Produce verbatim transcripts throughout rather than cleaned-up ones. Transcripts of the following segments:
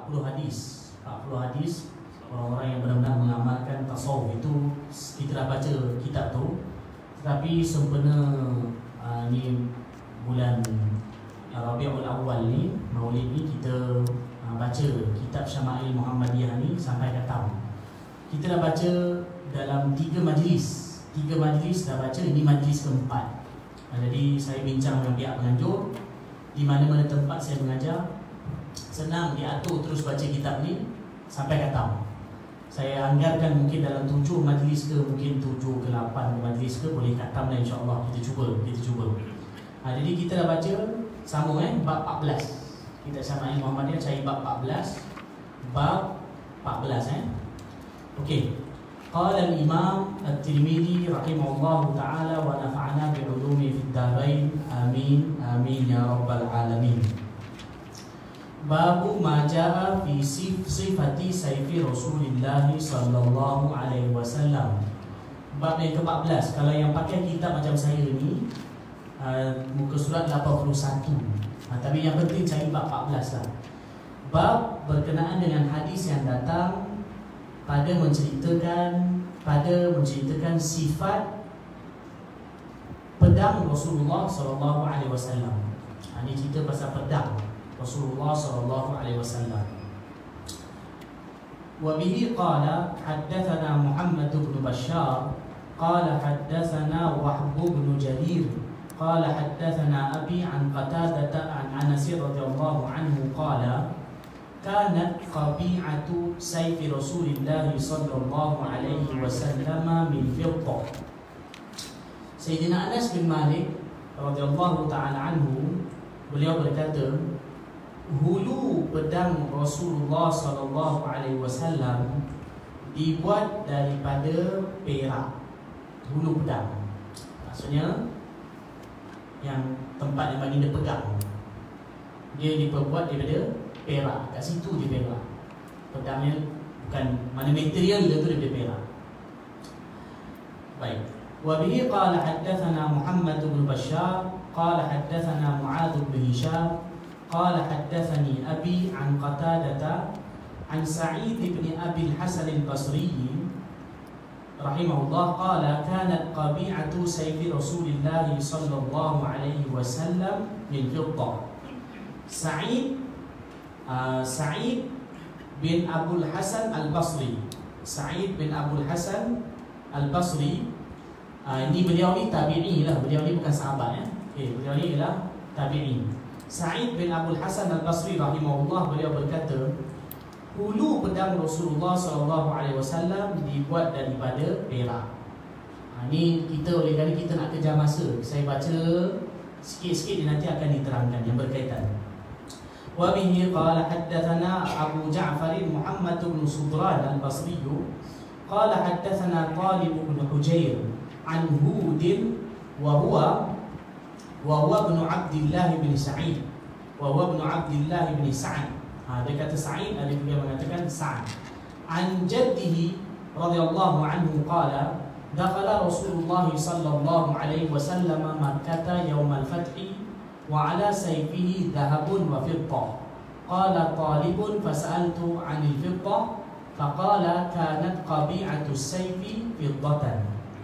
puluh hadis. empat puluh hadis orang-orang yang benar-benar mengamalkan tasawuf itu kita dah baca kitab tu. Tetapi sempena uh, ni bulan Rabiul Awal ni, Maulid ni, kita uh, baca kitab Syama'il Muhammadiyah ni sampai khatam. Kita dah baca dalam tiga majlis. Tiga majlis dah baca, ini majlis keempat. uh, Jadi saya bincang dengan pihak penganjur, di mana-mana tempat saya mengajar, senang diatur terus baca kitab ni sampai khatam. Saya anggarkan mungkin dalam tujuh majlis ke, mungkin tujuh ke lapan majlis ke, boleh khatam dah insyaAllah. Kita cuba, kita cuba. ha, Jadi kita dah baca, sambung eh, bab empat belas. Kita Syama'il Muhammadiyah cari bab empat belas. Bab empat belas eh. Okey. Qala al-Imam At-Tirmidzi rahimahullahu ta'ala wa nafa'ana bi'ulumi fid darain. Amin, amin ya rabbal alamin. Babu ma jaa fi sifati sayfi Rasulillah sallallahu alaihi wasallam. Bab yang ke-empat belas. Kalau yang pakai kitab macam saya ni, uh, muka surat lapan puluh satu. uh, Tapi yang penting cari bab empat belas lah. Bab berkenaan dengan hadis yang datang pada menceritakan pada menceritakan sifat pedang Rasulullah sallallahu alaihi wasallam. Ini cerita pasal pedang Rasulullah sallallahu alaihi wasallam. Wa bihi qala haddatsana Muhammad bin Bashar qala haddatsana Wahb bin Jarir qala haddatsana Abi an Qatadah an Anas radhiyallahu anhu qala kanat qabi'atu sayfi Rasulillah sallallahu alaihi wasallam min fiddah. Sayyidina Anas bin Malik radhiyallahu ta'ala anhu, beliau berkata, hulu pedang Rasulullah sallallahu alaihi wasallam dibuat daripada perak. Hulu pedang maksudnya yang tempat yang baginda pegang, dia diperbuat daripada perak. Kat situ dia perak. Pedangnya bukan mana material dia tu, dia perak. Baik. Wa bihi qala haddatsana Muhammad bin Bashar qala haddatsana Mu'adz bin Hisham قال حدثني أبي عن قتادة عن سعيد بن أبي الحسن البصري رحمه الله قال كانت قبيعة سيف رسول الله صلى الله عليه وسلم من فضة. سعيد uh, سعيد بن أبو الحسن البصري سعيد بن أبو الحسن البصري uh, ini beliau ni tabi'i lah. Beliau ni bukan sahabat ya. Okay, beliau ni ialah tabi'i. Sa'id bin Abdul Hasan Al-Basri rahimahullah, beliau berkata, hulu pedang Rasulullah sallallahu alaihi wasallam dibuat daripada perak. Ha, ni kita oleh kerana kita nak kejar masa, saya baca sikit-sikit, dia nanti akan diterangkan yang berkaitan. Wa bihi qala haddatsana Abu Ja'far Muhammad bin Sudran Al-Basri qala haddatsana Talib bin Hujair an Hud wa huwa wa huwa ibn Abdullah bin Sa'id wa huwa ibn Abdullah bin Sa'id. Ha, dia kata Sa'id, ada juga mengatakan Sa'id. An jaddihi radhiyallahu anhu qala dakhala Rasulullah sallallahu alaihi wasallam Makkah yawm al-fath wa ala sayfihi dhahabun wa fiddah. Qala talibun fasa'altu 'anil fiddah faqala kanat qabi'atu sayfi fiddatan.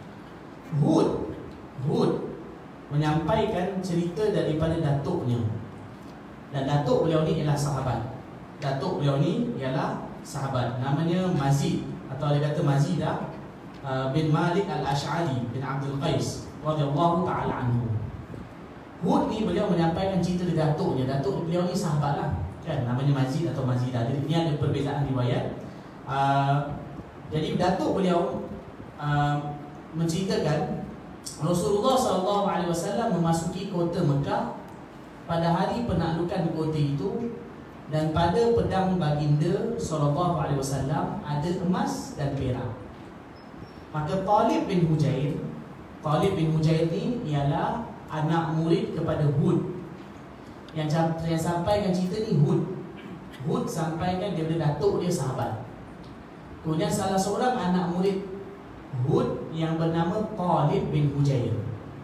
Hud Hud menyampaikan cerita daripada datuknya, dan datuk beliau ni ialah sahabat. Datuk beliau ni ialah sahabat, namanya Mazid, atau dia kata Mazidah uh, bin Malik Al-Ash'ari bin Abdul Qais radhiyallahu ta'ala anhu. Hud ni beliau menyampaikan cerita dari datuknya. Datuk beliau ni sahabat lah kan, namanya Mazid atau Mazidah. Jadi ni ada perbezaan riwayat. uh, Jadi datuk beliau uh, menceritakan Rasulullah sallallahu alaihi wasallam memasuki kota Mekah pada hari penaklukan kota itu, dan pada pedang baginda sallallahu alaihi wasallam ada emas dan perak. Maka Talib bin Hujair, Talib bin Hujair ni ialah anak murid kepada Hud. Yang yang sampaikan cerita ni Hud. Hud sampaikan daripada datuk dia sahabat. Kemudian salah seorang anak murid Hud yang bernama Talib bin Hujair.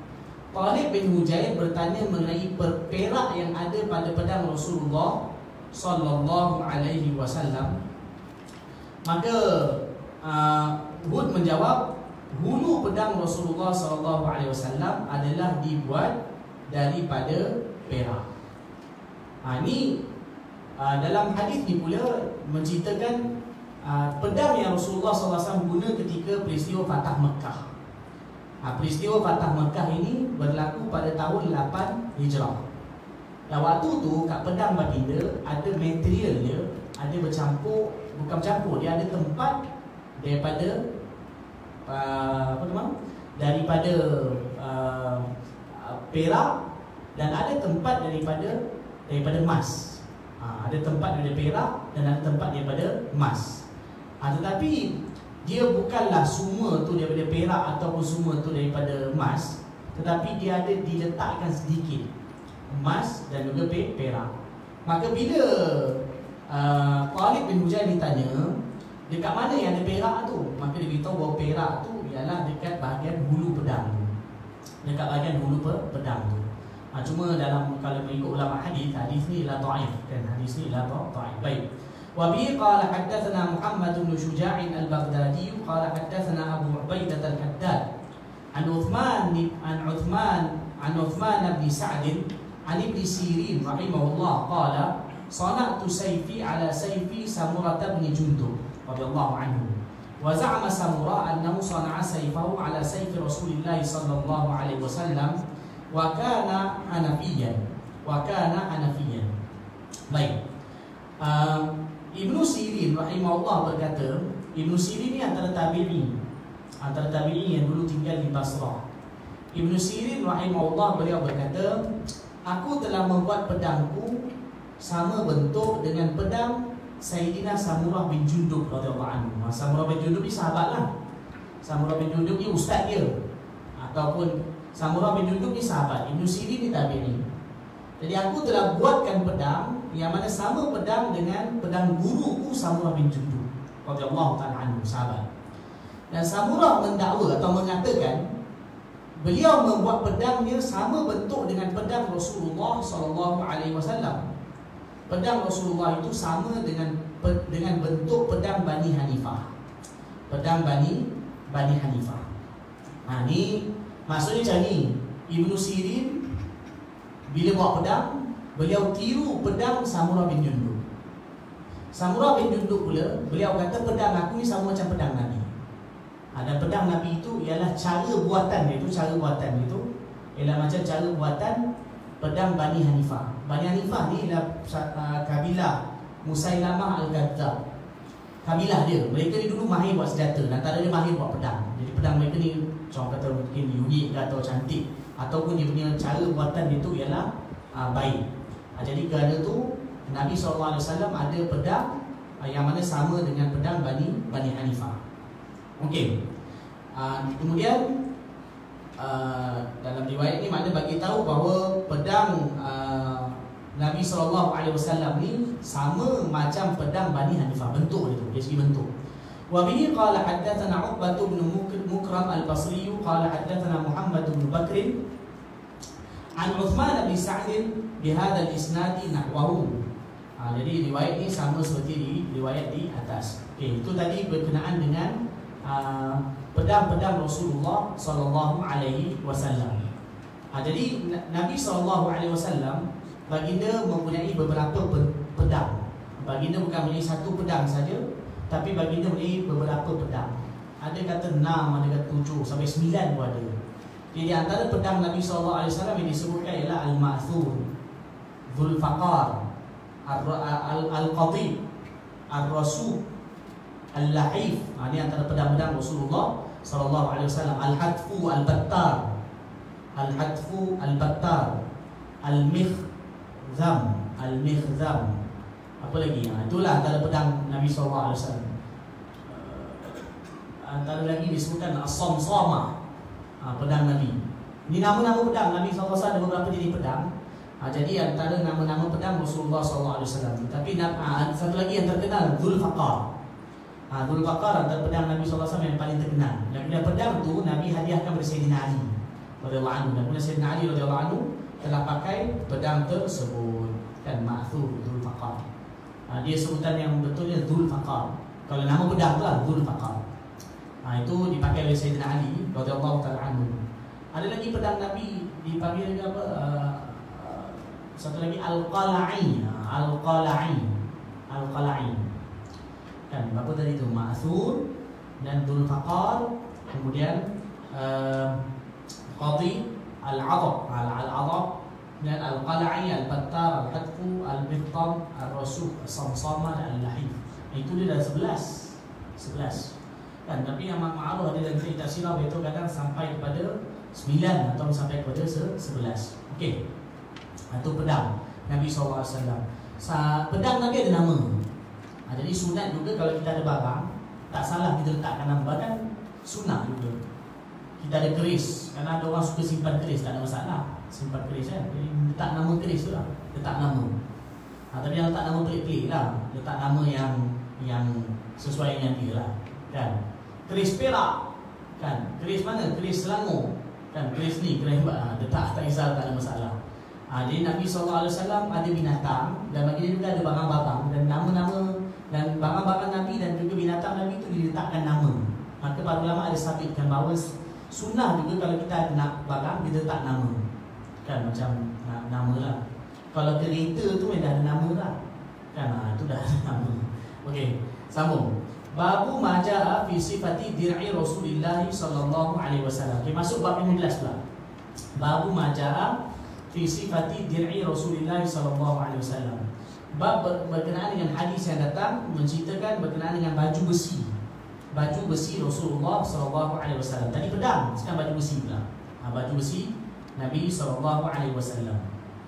Talib bin Hujair bertanya mengenai perak yang ada pada pedang Rasulullah sallallahu alaihi wasallam. Maka uh, Hud menjawab, hulu pedang Rasulullah sallallahu alaihi wasallam adalah dibuat daripada perak. Ha, ini uh, dalam hadis ni pula menceritakan uh, pedang yang Rasulullah sallallahu alaihi wasallam guna ketika peristiwa Fatah Mekah. Ha, peristiwa Fatah Mekah ini berlaku pada tahun lapan Hijrah. Dan waktu tu kat pedang baginda ada material dia, ada bercampur, bukan bercampur, dia ada tempat daripada uh, apa nama? Daripada uh, perak, dan ada tempat daripada daripada emas. Ha, ada tempat daripada perak dan ada tempat daripada emas. Ha, tetapi dia bukanlah semua tu daripada perak ataupun semua tu daripada emas, tetapi dia ada diletakkan sedikit emas dan juga perak. Maka bila uh, Talib bin Hujair ditanya dekat mana yang ada perak tu, maka dia beritahu bahawa perak tu ialah dekat bahagian hulu pedang, dekat bahagian hulu pedang tu. Ha, cuma dalam kalau mengikut ulama hadis, hadis ni la dhaif, kan, hadis ni la dhaif. Baik. Wa bi qala hadatsana Muhammad bin Syuja' al-Baghdadi qala hadatsana Abu Ubaidah al-Haddad an Uthman an Uthman an Uthman bin Sa'd an Ibn Sirin rahimahullah qala sana'tu sayfi ala sayfi Samurah bin Jundub radhiyallahu anhu wa za'ama Samurah annahu sana'a sayfahu ala sayfi Rasulillah sallallahu alaihi wasallam wa kana Hanafiyan wa kana Hanafiyan. Baik. Uh, Ibnu Sirin rahimahullah berkata, Ibnu Sirin ni antara tabi'in, antara tabi'in yang dulu tinggal di Basrah. Ibnu Sirin rahimahullah beliau berkata, aku telah membuat pedangku sama bentuk dengan pedang Sayyidina Samurah bin Jundub radhiyallahu anhu. Samurah bin Jundub ni sahabatlah. Samurah bin Jundub ni ustaz dia, ataupun Samurah bin Jundub ni sahabat, Ibnu Sirin ni tabi'in. Jadi aku telah buatkan pedang yang mana sama pedang dengan pedang guruku Samurah bin Jundub radhiyallahu ta'ala anhu, sahabat. Dan Samurah mendakwa atau mengatakan beliau membuat pedangnya sama bentuk dengan pedang Rasulullah sallallahu alaihi wasallam. Pedang Rasulullah itu sama dengan dengan bentuk pedang Bani Hanifah. Pedang Bani Bani Hanifah. Ha, ni maksudnya macam ni, Ibnu Sirin bila buat pedang, beliau tiru pedang Samurah bin Jundub. Samurah bin Jundub pula, beliau kata pedang aku ni sama macam pedang Nabi. Ha, dan pedang Nabi itu ialah cara buatan dia itu, cara buatan dia itu ialah macam cara buatan pedang Bani Hanifah. Bani Hanifah ni ialah uh, kabilah Musailamah Al-Kadzdzab. Kabilah dia, mereka ni dulu mahir buat senjata, dan antara dia mahir buat pedang. Jadi pedang mereka ni orang kata mungkin unik atau cantik, ataupun dia punya cara buatan dia tu ialah uh, baik. uh, Jadi kerana tu Nabi sallallahu alaihi wasallam ada pedang uh, yang mana sama dengan pedang Bani Bani Hanifah. Okey. uh, Kemudian uh, dalam riwayat ni makna bagi tahu bahawa pedang uh, Nabi sallallahu alaihi wasallam ni sama macam pedang Bani Hanifah, bentuk dia tu, dari segi bentuk. Wa bihi qala haddatsana Uqbah bin Mukram al-Basri qala haddatsana Muhammad bin Bakr an Uthman bin Sa'd bi hadha al-isnad nahwahu. Ha, jadi riwayat ini sama seperti di riwayat di atas. Okey, itu tadi berkenaan dengan uh, pedang-pedang Rasulullah sallallahu alaihi wasallam. Ha, jadi Nabi sallallahu alaihi wasallam baginda mempunyai beberapa pedang. Baginda bukan mempunyai satu pedang saja, tapi baginda mempunyai beberapa pedang. Ada kata enam, ada kata tujuh, sampai sembilan pun ada. Jadi antara pedang Nabi sallallahu alaihi wasallam yang disebutkan ialah Al-Ma'thur, Dzulfaqar, Al-Qadib, Ar-Rasul, Al-Lahif. Ha, ini antara pedang-pedang Rasulullah sallallahu alaihi wasallam. Al-Hadfu Al-Battar, Al-Hadfu Al-Battar, Al-Mikh Zam, Al-Mikhzam. Apa lagi? Ha, itulah antara pedang Nabi sallallahu alaihi wasallam. Antara lagi disebutkan As-Samsamah, ha, pedang Nabi. Ini nama-nama pedang Nabi sallallahu alaihi wasallam, ada beberapa jenis pedang. Ha, jadi antara nama-nama pedang Rasulullah sallallahu alaihi wasallam. Tapi ha, satu lagi yang terkenal, Dzulfaqar. Ha, Dzulfaqar antara pedang Nabi sallallahu alaihi wasallam yang paling terkenal. Dan bila pedang tu Nabi hadiahkan kepada Sayyidina Ali radhiyallahu anhu. Dan kemudian Sayyidina Ali radhiyallahu anhu telah pakai pedang tersebut, kan, Ma'thur Dzulfaqar. Ha, dia sebutan yang betulnya Dzul Faqar. Kalau nama pedang tu lah Dzul Faqar. Ha, itu dipakai oleh Sayyidina Ali radhiyallahu ta'ala anhu. Ada lagi pedang Nabi dipanggil apa? Uh, uh, satu lagi Al-Qala'i. Al-Qala'i. Al-Qala'i. Kan apa tadi tu? Ma'thur dan Dzul Faqar, kemudian uh, Qadi Al-'Adab, Al-'Adab dan Al-Qala'i, Al-Battar, Al-Hadfu, Al-Bihtam, Al-Rasuh, Al-Samsama dan Al-Lahif. Itu dia dah sebelas. Sebelas. Dan tapi yang ma'ruf ada dalam cerita sirah itu kadang sampai kepada sembilan atau sampai kepada sebelas. Okey. Itu pedang Nabi sallallahu alaihi wasallam. Pedang Nabi ada nama. Ha, jadi sunat juga kalau kita ada barang, tak salah kita letakkan nama, kan sunat juga. Kita ada keris, karena ada orang suka simpan keris, tak ada masalah. Simpan keris kan, jadi letak nama keris tu lah, letak nama. Ha, tapi yang letak nama pelik-pelik lah, letak nama yang yang sesuai dengan dia lah, kan. Keris perak, kan. Keris mana? Keris Selangor, kan. Keris ni, keris ha, letak tak kisah, tak ada masalah. Ha, jadi Nabi sallallahu alaihi wasallam ada binatang, dan bagi dia juga ada barang-barang, dan nama-nama dan barang-barang Nabi dan juga binatang Nabi itu diletakkan nama. Maka para ulama ada sabitkan bahawa sunnah juga kalau kita nak barang, kita letak nama, kan, macam nama lah. Kalau kereta tu memang dah ada nama lah, kan, ha, tu dah ada nama. Okey, sambung. Babu majaa fi sifati dir'i Rasulillah sallallahu alaihi wasallam. Okey, masuk bab lima belas pula. Babu majaa fi sifati dir'i Rasulillah sallallahu alaihi wasallam. Bab berkenaan dengan hadis yang datang menceritakan berkenaan dengan baju besi. Baju besi Rasulullah sallallahu alaihi wasallam. Tadi pedang, sekarang baju besi pula. Ha, baju besi Nabi sallallahu alaihi wasallam.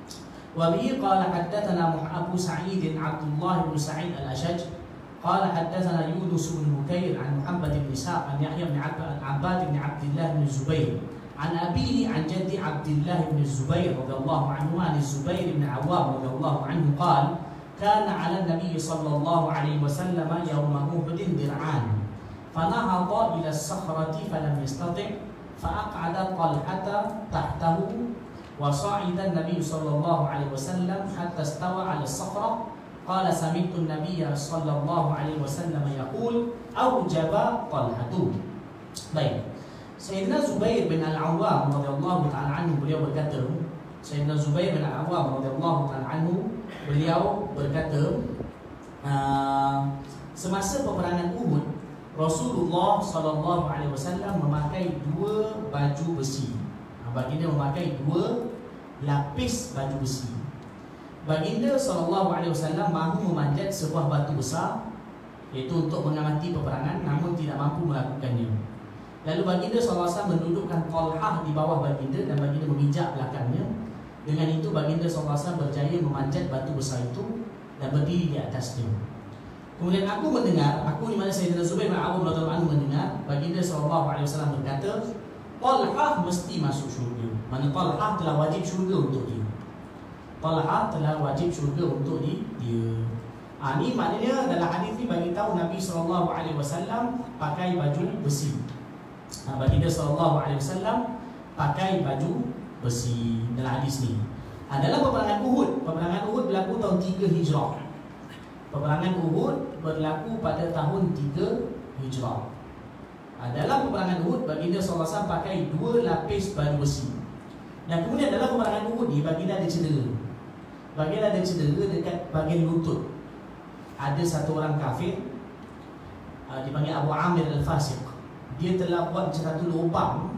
Wa bihi qala haddatsana Abu Sa'id Abdullah bin Sa'id al-Ashaj qala haddatsana Yunus bin Bukair an Muhammad bin Ishaq an Yahya bin Abbad bin Abdullah bin Zubair an abihi an jaddi Abdullah bin Zubair radhiyallahu anhu an Zubair bin Awwam radhiyallahu anhu qala kana 'ala an-nabiy sallallahu alaihi wasallam yawma Uhud dir'an فنهض إلى الصخرة فلم يستطع فأقعد طلحة تحته وصعد النبي صلى الله عليه وسلم حتى استوى على الصخرة قال سمعت النبي صلى الله عليه وسلم يقول أوجب طلحة. Baik, Sayyidina Zubair bin Al-Awwam radhiyallahu ta'ala anhu beliau berkata, Sayyidina Zubair bin Al-Awwam radhiyallahu ta'ala anhu beliau berkata, uh, semasa peperangan Uhud Rasulullah sallallahu alaihi wasallam memakai dua baju besi. Baginda memakai dua lapis baju besi. Baginda sallallahu alaihi wasallam mahu memanjat sebuah batu besar, iaitu untuk mengamati peperangan, namun tidak mampu melakukannya. Lalu baginda sallallahu alaihi wasallam mendudukkan Talhah di bawah baginda dan baginda memijak belakangnya. Dengan itu baginda sallallahu alaihi wasallam berjaya memanjat batu besar itu dan berdiri di atasnya. Kemudian aku mendengar, aku di mana Sayyidina Zubair bin Awwam radhiyallahu anhu mendengar baginda sallallahu alaihi wasallam berkata, Talhah mesti masuk syurga. Mana Talhah telah wajib syurga untuk dia. Talhah telah wajib syurga untuk dia. Ah, ni maknanya dalam hadis ni bagi tahu Nabi sallallahu alaihi wasallam pakai baju besi. Ah, baginda sallallahu alaihi wasallam pakai baju besi dalam hadis ni. Ah, dalam peperangan Uhud, peperangan Uhud berlaku tahun tiga Hijrah. Peperangan Uhud berlaku pada tahun tiga Hijrah. Dalam peperangan Uhud, baginda sallallahu alaihi wasallam pakai dua lapis baju besi. Dan kemudian dalam peperangan Uhud ni, baginda ada cedera. Baginda ada cedera dekat bahagian lutut. Ada satu orang kafir, dipanggil Abu Amir Al-Fasiq. Dia telah buat satu lubang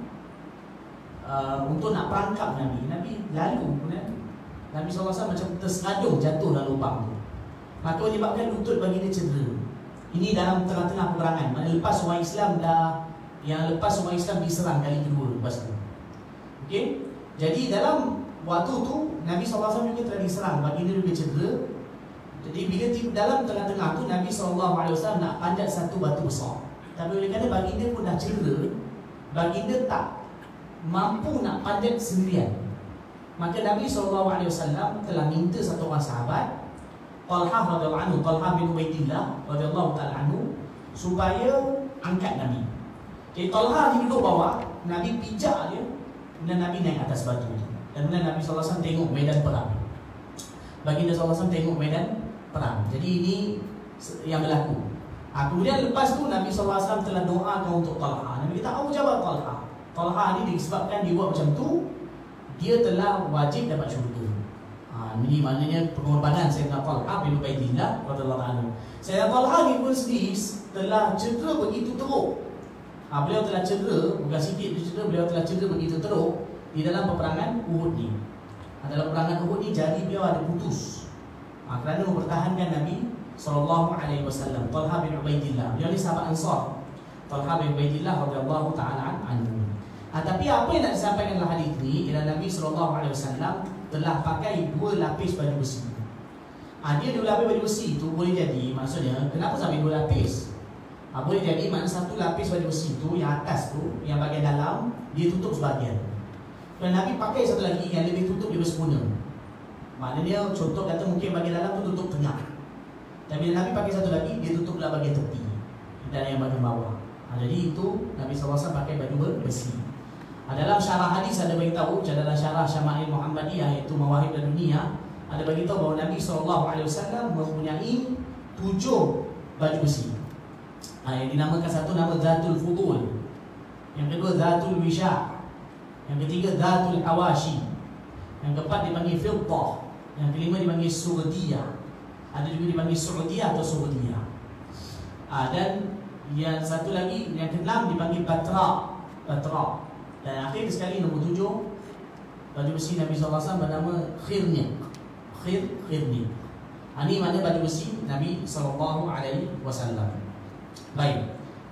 uh, untuk nak perangkap Nabi. Nabi lalu, kan? Nabi sallallahu alaihi wasallam macam terseradung jatuh dalam lubang tu. Maka menyebabkan lutut baginda cedera. Ini dalam tengah-tengah peperangan. Mana lepas umat Islam dah, yang lepas umat Islam diserang kali kedua lepas tu. Okey. Jadi dalam waktu tu Nabi sallallahu alaihi wasallam juga telah diserang, baginda juga cedera. Jadi bila dalam tengah-tengah tu Nabi sallallahu alaihi wasallam nak panjat satu batu besar. Tapi oleh kerana baginda pun dah cedera, baginda tak mampu nak panjat sendirian. Maka Nabi sallallahu alaihi wasallam telah minta satu orang sahabat, Talhah radhiyallahu anhu, Talhah bin Ubaidillah radhiyallahu ta'ala anhu, supaya angkat Nabi. Jadi Talhah di duduk bawah, Nabi pijak dia, kemudian Nabi naik atas batu itu. Dan kemudian Nabi sallallahu alaihi wasallam tengok medan perang. Baginda sallallahu alaihi wasallam tengok medan perang. Jadi ini yang berlaku. Ha, kemudian lepas tu Nabi sallallahu alaihi wasallam telah doakan untuk Talha. Nabi kata, apa jawaban Talha? Talha ni disebabkan dia buat macam tu, dia telah wajib dapat syurga. Ha, ini maknanya pengorbanan Sayyidina Talha bin Ubaidillah radhiyallahu anhu. Sayyidina Talha ni pun sendiri telah cedera begitu teruk. Ha, beliau telah cedera, bukan sikit dia cedera, beliau telah cedera begitu teruk di dalam peperangan Uhud ni. Ha, dalam peperangan Uhud ni jari beliau ada putus. Ha, kerana mempertahankan Nabi sallallahu alaihi wasallam. Talha bin Ubaidillah, beliau ni sahabat Ansar. Talha bin Ubaidillah radhiyallahu taala anhu. Ha, tapi apa yang nak disampaikan dalam hadis ni ialah Nabi sallallahu alaihi wasallam telah pakai dua lapis baju besi. Ha, dia dua lapis baju besi tu boleh jadi, maksudnya kenapa sampai dua lapis? Ha, boleh jadi makna satu lapis baju besi tu yang atas tu, yang bahagian dalam dia tutup sebahagian. Dan Nabi pakai satu lagi yang lebih tutup dia bersempurna. Maknanya contoh kata mungkin bahagian dalam tu tutup tengah. Tapi Nabi pakai satu lagi, dia tutup belah bahagian tepi dan yang bahagian bawah. Ha, jadi itu Nabi sallallahu alaihi wasallam pakai baju besi. Ha, dalam syarah hadis ada beritahu, dalam syarah Syama'il Muhammadiyah iaitu Mawahib dan Dunia, ada beritahu bahawa Nabi sallallahu alaihi wasallam mempunyai tujuh baju besi. Ha, yang dinamakan satu nama Zatul Fudul, yang kedua Zatul Wisha', yang ketiga Zatul Hawashi, yang keempat dipanggil Fiddah, yang kelima dipanggil Surdiyah, ada juga dipanggil Saudiyah atau Saudiyah. Ha, dan yang satu lagi, yang keenam dipanggil Batra, Batra. Dan akhir sekali nombor tujuh, baju besi Nabi sallallahu alaihi wasallam bernama Khirniq. Khir, Khirniq. Ha, ini mana baju besi Nabi sallallahu alaihi wasallam. Baik.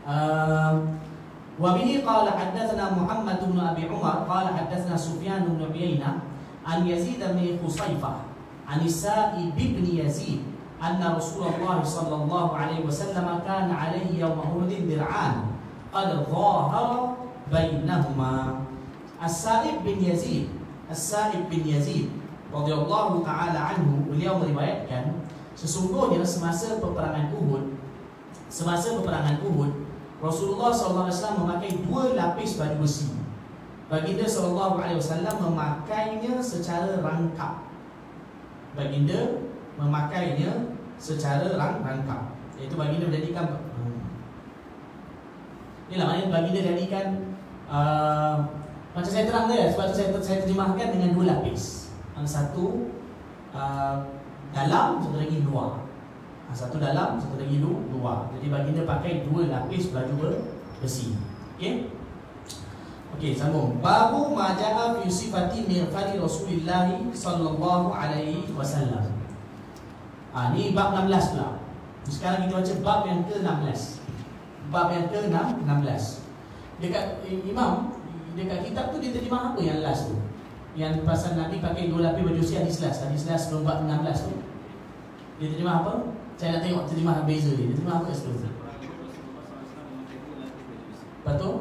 Wa bihi qala haddatsana Muhammad bin Abi Umar qala haddatsana Sufyan bin Uyainah an Yazid bin Qusaifah an Sa'ib bin Yazid anna Rasulullah sallallahu alaihi wasallam kana alaihi yawm Uhud dir'an qad dhahara bainahuma. As-Sa'ib bin Yazid, As-Sa'ib bin Yazid radhiyallahu taala anhu, beliau meriwayatkan sesungguhnya semasa peperangan Uhud, semasa peperangan Uhud, Rasulullah sallallahu alaihi wasallam memakai dua lapis baju besi. Baginda sallallahu alaihi wasallam memakainya secara rangkap. Baginda memakainya secara rang rangkap. Iaitu baginda menjadikan hmm. Inilah maknanya baginda jadikan uh, macam saya terang dia, sebab tu saya, saya terjemahkan dengan dua lapis. Yang satu uh, dalam, satu lagi luar. Satu dalam, satu lagi luar. Jadi baginda pakai dua lapis baju besi. Okey? Okey, sambung. Babu ma jaa fi sifati mirfadi Rasulillah sallallahu alaihi wasallam. Ah, ni bab enam belas pula. Sekarang kita baca bab yang ke enam belas. Bab yang ke enam belas. Dekat Imam, dekat kitab tu dia terjemah apa yang last tu? Yang pasal Nabi pakai dua lapis baju besi, hadis last. Hadis last sebelum bab enam belas tu. Dia terjemah apa? Saya nak tengok terjemah beza dia. Dia terjemah apa sebelum? Betul?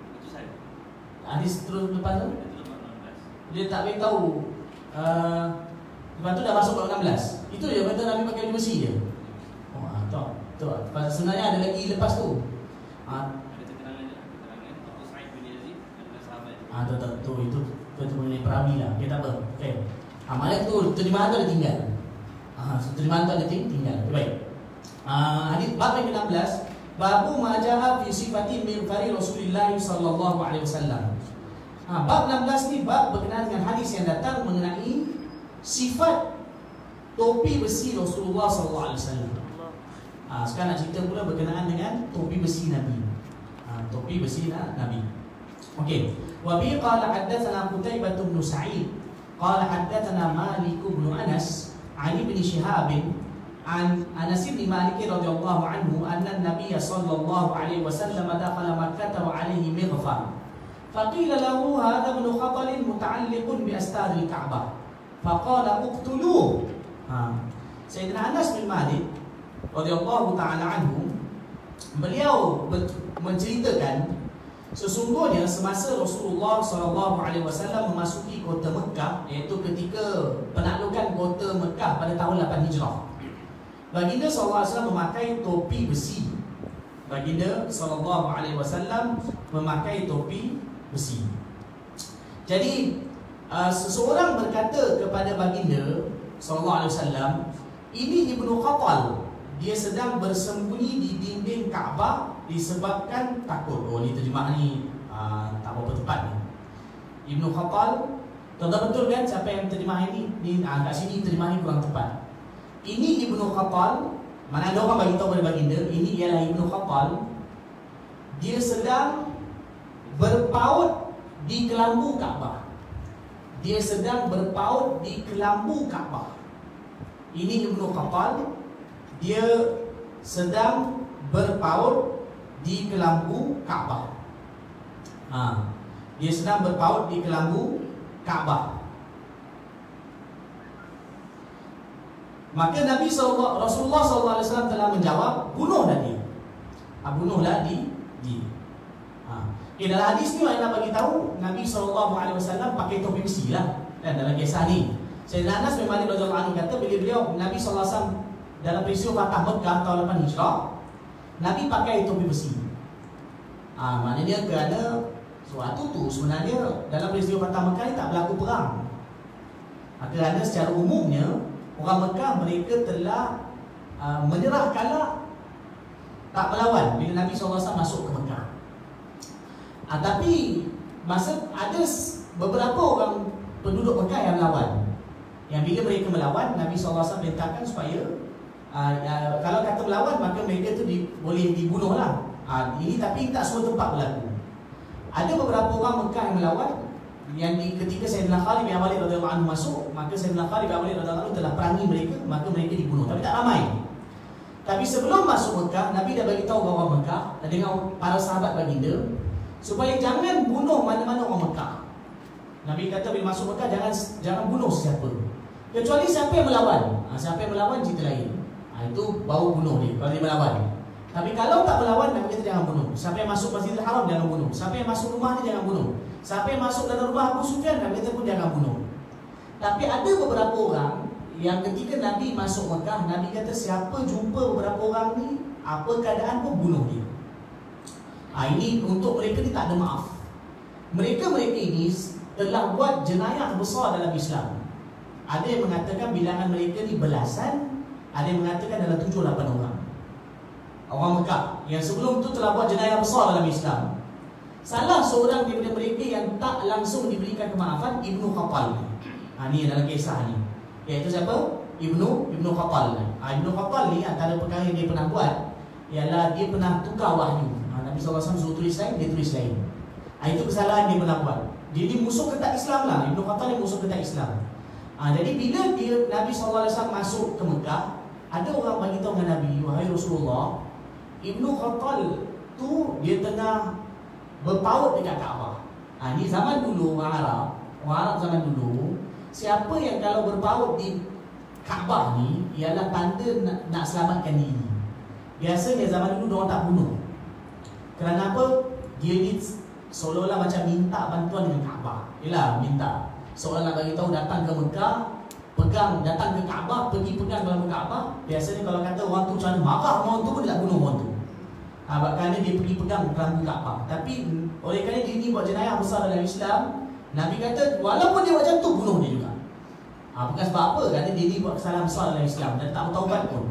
Hadis terus lepas tu dia tak beritahu uh, lepas tu dah masuk bab enam belas. Itu je kata Nabi pakai baju besi je. Oh, tak. Tak. Pasal sebenarnya ada lagi lepas tu. Ha, ada keterangan keterangan Abu Sa'id bin Yazid adalah sahabat. Ah, tu tu tu itu tu mengenai perawi lah. Okey, tak apa. Okey. Ah, maknanya tu terjemahan tu ada tinggal. Ah, terjemahan tu ada tinggal. Okay, baik. Ah, hadis bab yang ke enam belas, babu ma jaa fi sifati mirfari Rasulillah sallallahu alaihi wasallam. Ha, bab enam belas ni bab berkenaan dengan hadis yang datang mengenai sifat topi besi Rasulullah sallallahu alaihi wasallam. Ha, sekarang nak cerita pula berkenaan dengan topi besi Nabi. Ha, topi besi Nabi. Okey. Wa bi qala haddatsana Qutaibah bin Sa'id qala haddatsana Malik bin Anas an Ibn Shihab an Anas bin Malik radhiyallahu anhu anna an-nabiy sallallahu alaihi wasallam dakhala Makkah wa alaihi mighfar. فقيل له هذا ابن خطل متعلق بأستار الكعبة فقال اقتلوه. Sayyidina Anas bin Malik radhiyallahu taala anhu, beliau menceritakan sesungguhnya semasa Rasulullah sallallahu alaihi wasallam memasuki kota Mekah, iaitu ketika penaklukan kota Mekah pada tahun lapan Hijrah, baginda sallallahu alaihi wasallam memakai topi besi. Baginda sallallahu alaihi wasallam memakai topi besi. Jadi uh, seseorang berkata kepada baginda sallallahu alaihi wasallam, Ini Ibnu Khattal, dia sedang bersembunyi di dinding Kaabah disebabkan takut. Oh, ni terjemah ni uh, tak berapa tepat ni. Ibnu Khattal, tuan-tuan betul kan siapa yang terjemah ini? Ni uh, kat sini terjemah ni kurang tepat. Ini Ibnu Khattal, mana ada orang bagi tahu kepada baginda, ini ialah Ibnu Khattal. Dia sedang berpaut di kelambu Kaabah. Dia sedang berpaut di kelambu Kaabah. Ini Ibnu Khattal, dia sedang berpaut di kelambu Kaabah. Ha, dia sedang berpaut di kelambu Kaabah. Maka Nabi sallallahu Rasulullah sallallahu alaihi wasallam telah menjawab, bunuhlah dia. Ha, bunuhlah di dia. Ha. Okay, dalam hadis ni Allah bagi tahu Nabi sallallahu alaihi wasallam pakai topi besi lah. Dan dalam kisah ni, Sayyidina Anas bin Malik radhiyallahu anhu kata bila beliau Nabi sallallahu alaihi wasallam dalam peristiwa Fatah Mekah tahun lapan Hijrah, Nabi pakai topi besi. Ah, ha, maknanya kerana suatu tu sebenarnya dalam peristiwa Fatah Mekah ni tak berlaku perang. Ha, kerana secara umumnya orang Mekah mereka telah uh, menyerah kalah, tak melawan bila Nabi sallallahu alaihi wasallam masuk ke Mekah. Ha, tapi masa ada beberapa orang penduduk Mekah yang melawan. Yang bila mereka melawan, Nabi sallallahu alaihi wasallam perintahkan supaya uh, uh, kalau kata melawan maka mereka tu di, boleh dibunuh lah. Uh, ini tapi tak semua tempat berlaku. Ada beberapa orang Mekah yang melawan, yang di, ketika Sayyidina Khalid bin Walid radhiyallahu anhu masuk, maka Sayyidina Khalid bin Walid radhiyallahu anhu telah perangi mereka, maka mereka dibunuh. Tapi tak ramai. Tapi sebelum masuk Mekah, Nabi dah bagi tahu orang Mekah dengan para sahabat baginda supaya jangan bunuh mana-mana orang Mekah. Nabi kata bila masuk Mekah jangan jangan bunuh siapa, kecuali siapa yang melawan. Ha, siapa yang melawan cerita lain. Ha, itu baru bunuh dia kalau dia melawan. Tapi kalau tak melawan, Nabi kata jangan bunuh. Siapa yang masuk Masjidil Haram jangan bunuh. Siapa yang masuk rumah dia jangan bunuh. Siapa yang masuk dalam rumah Abu Sufyan, Nabi kata pun jangan bunuh. Tapi ada beberapa orang yang ketika Nabi masuk Mekah, Nabi kata siapa jumpa beberapa orang ni, apa keadaan pun bunuh dia. Ha, ini untuk mereka ni tak ada maaf. Mereka-mereka ini telah buat jenayah besar dalam Islam. Ada yang mengatakan bilangan mereka ni belasan, ada yang mengatakan dalam tujuh lapan orang. Orang Mekah yang sebelum tu telah buat jenayah besar dalam Islam. Salah seorang daripada mereka yang tak langsung diberikan kemaafan, Ibnu Khattal. Ha, ni dalam kisah ni. Iaitu siapa? Ibnu Ibnu Khattal. Ha, Ibnu Khattal ni antara perkara yang dia pernah buat ialah dia pernah tukar wahyu. Ha, Nabi sallallahu alaihi wasallam suruh tulis lain, dia tulis lain. Ha, itu kesalahan dia pernah buat. Dia ni musuh ketat Islam lah. Ibnu Khattal ni musuh ketat Islam. Ha, jadi bila dia Nabi sallallahu alaihi wasallam masuk ke Mekah, ada orang bagi tahu dengan Nabi, wahai Rasulullah, Ibnu Khattal tu dia tengah berpaut dekat Kaabah. Ha, ni zaman dulu orang Arab, orang Arab zaman dulu, siapa yang kalau berpaut di Kaabah ni ialah tanda nak, nak selamatkan diri. Biasanya zaman dulu orang tak bunuh. Kerana apa? Dia ni seolah-olah macam minta bantuan dengan Kaabah. Yalah, minta. Seolah nak bagi tahu datang ke Mekah, pegang, datang ke Kaabah, pergi pegang dalam Kaabah. Biasanya kalau kata orang tu macam mana, marah orang tu pun dia tak bunuh orang tu. Ha, kerana dia pergi pegang kelambu Kaabah. Tapi oleh kerana dia ni buat jenayah besar dalam Islam, Nabi kata walaupun dia macam tu, bunuh dia juga. Ha, bukan sebab apa, kerana dia ni buat kesalahan besar dalam Islam dan tak bertaubat pun.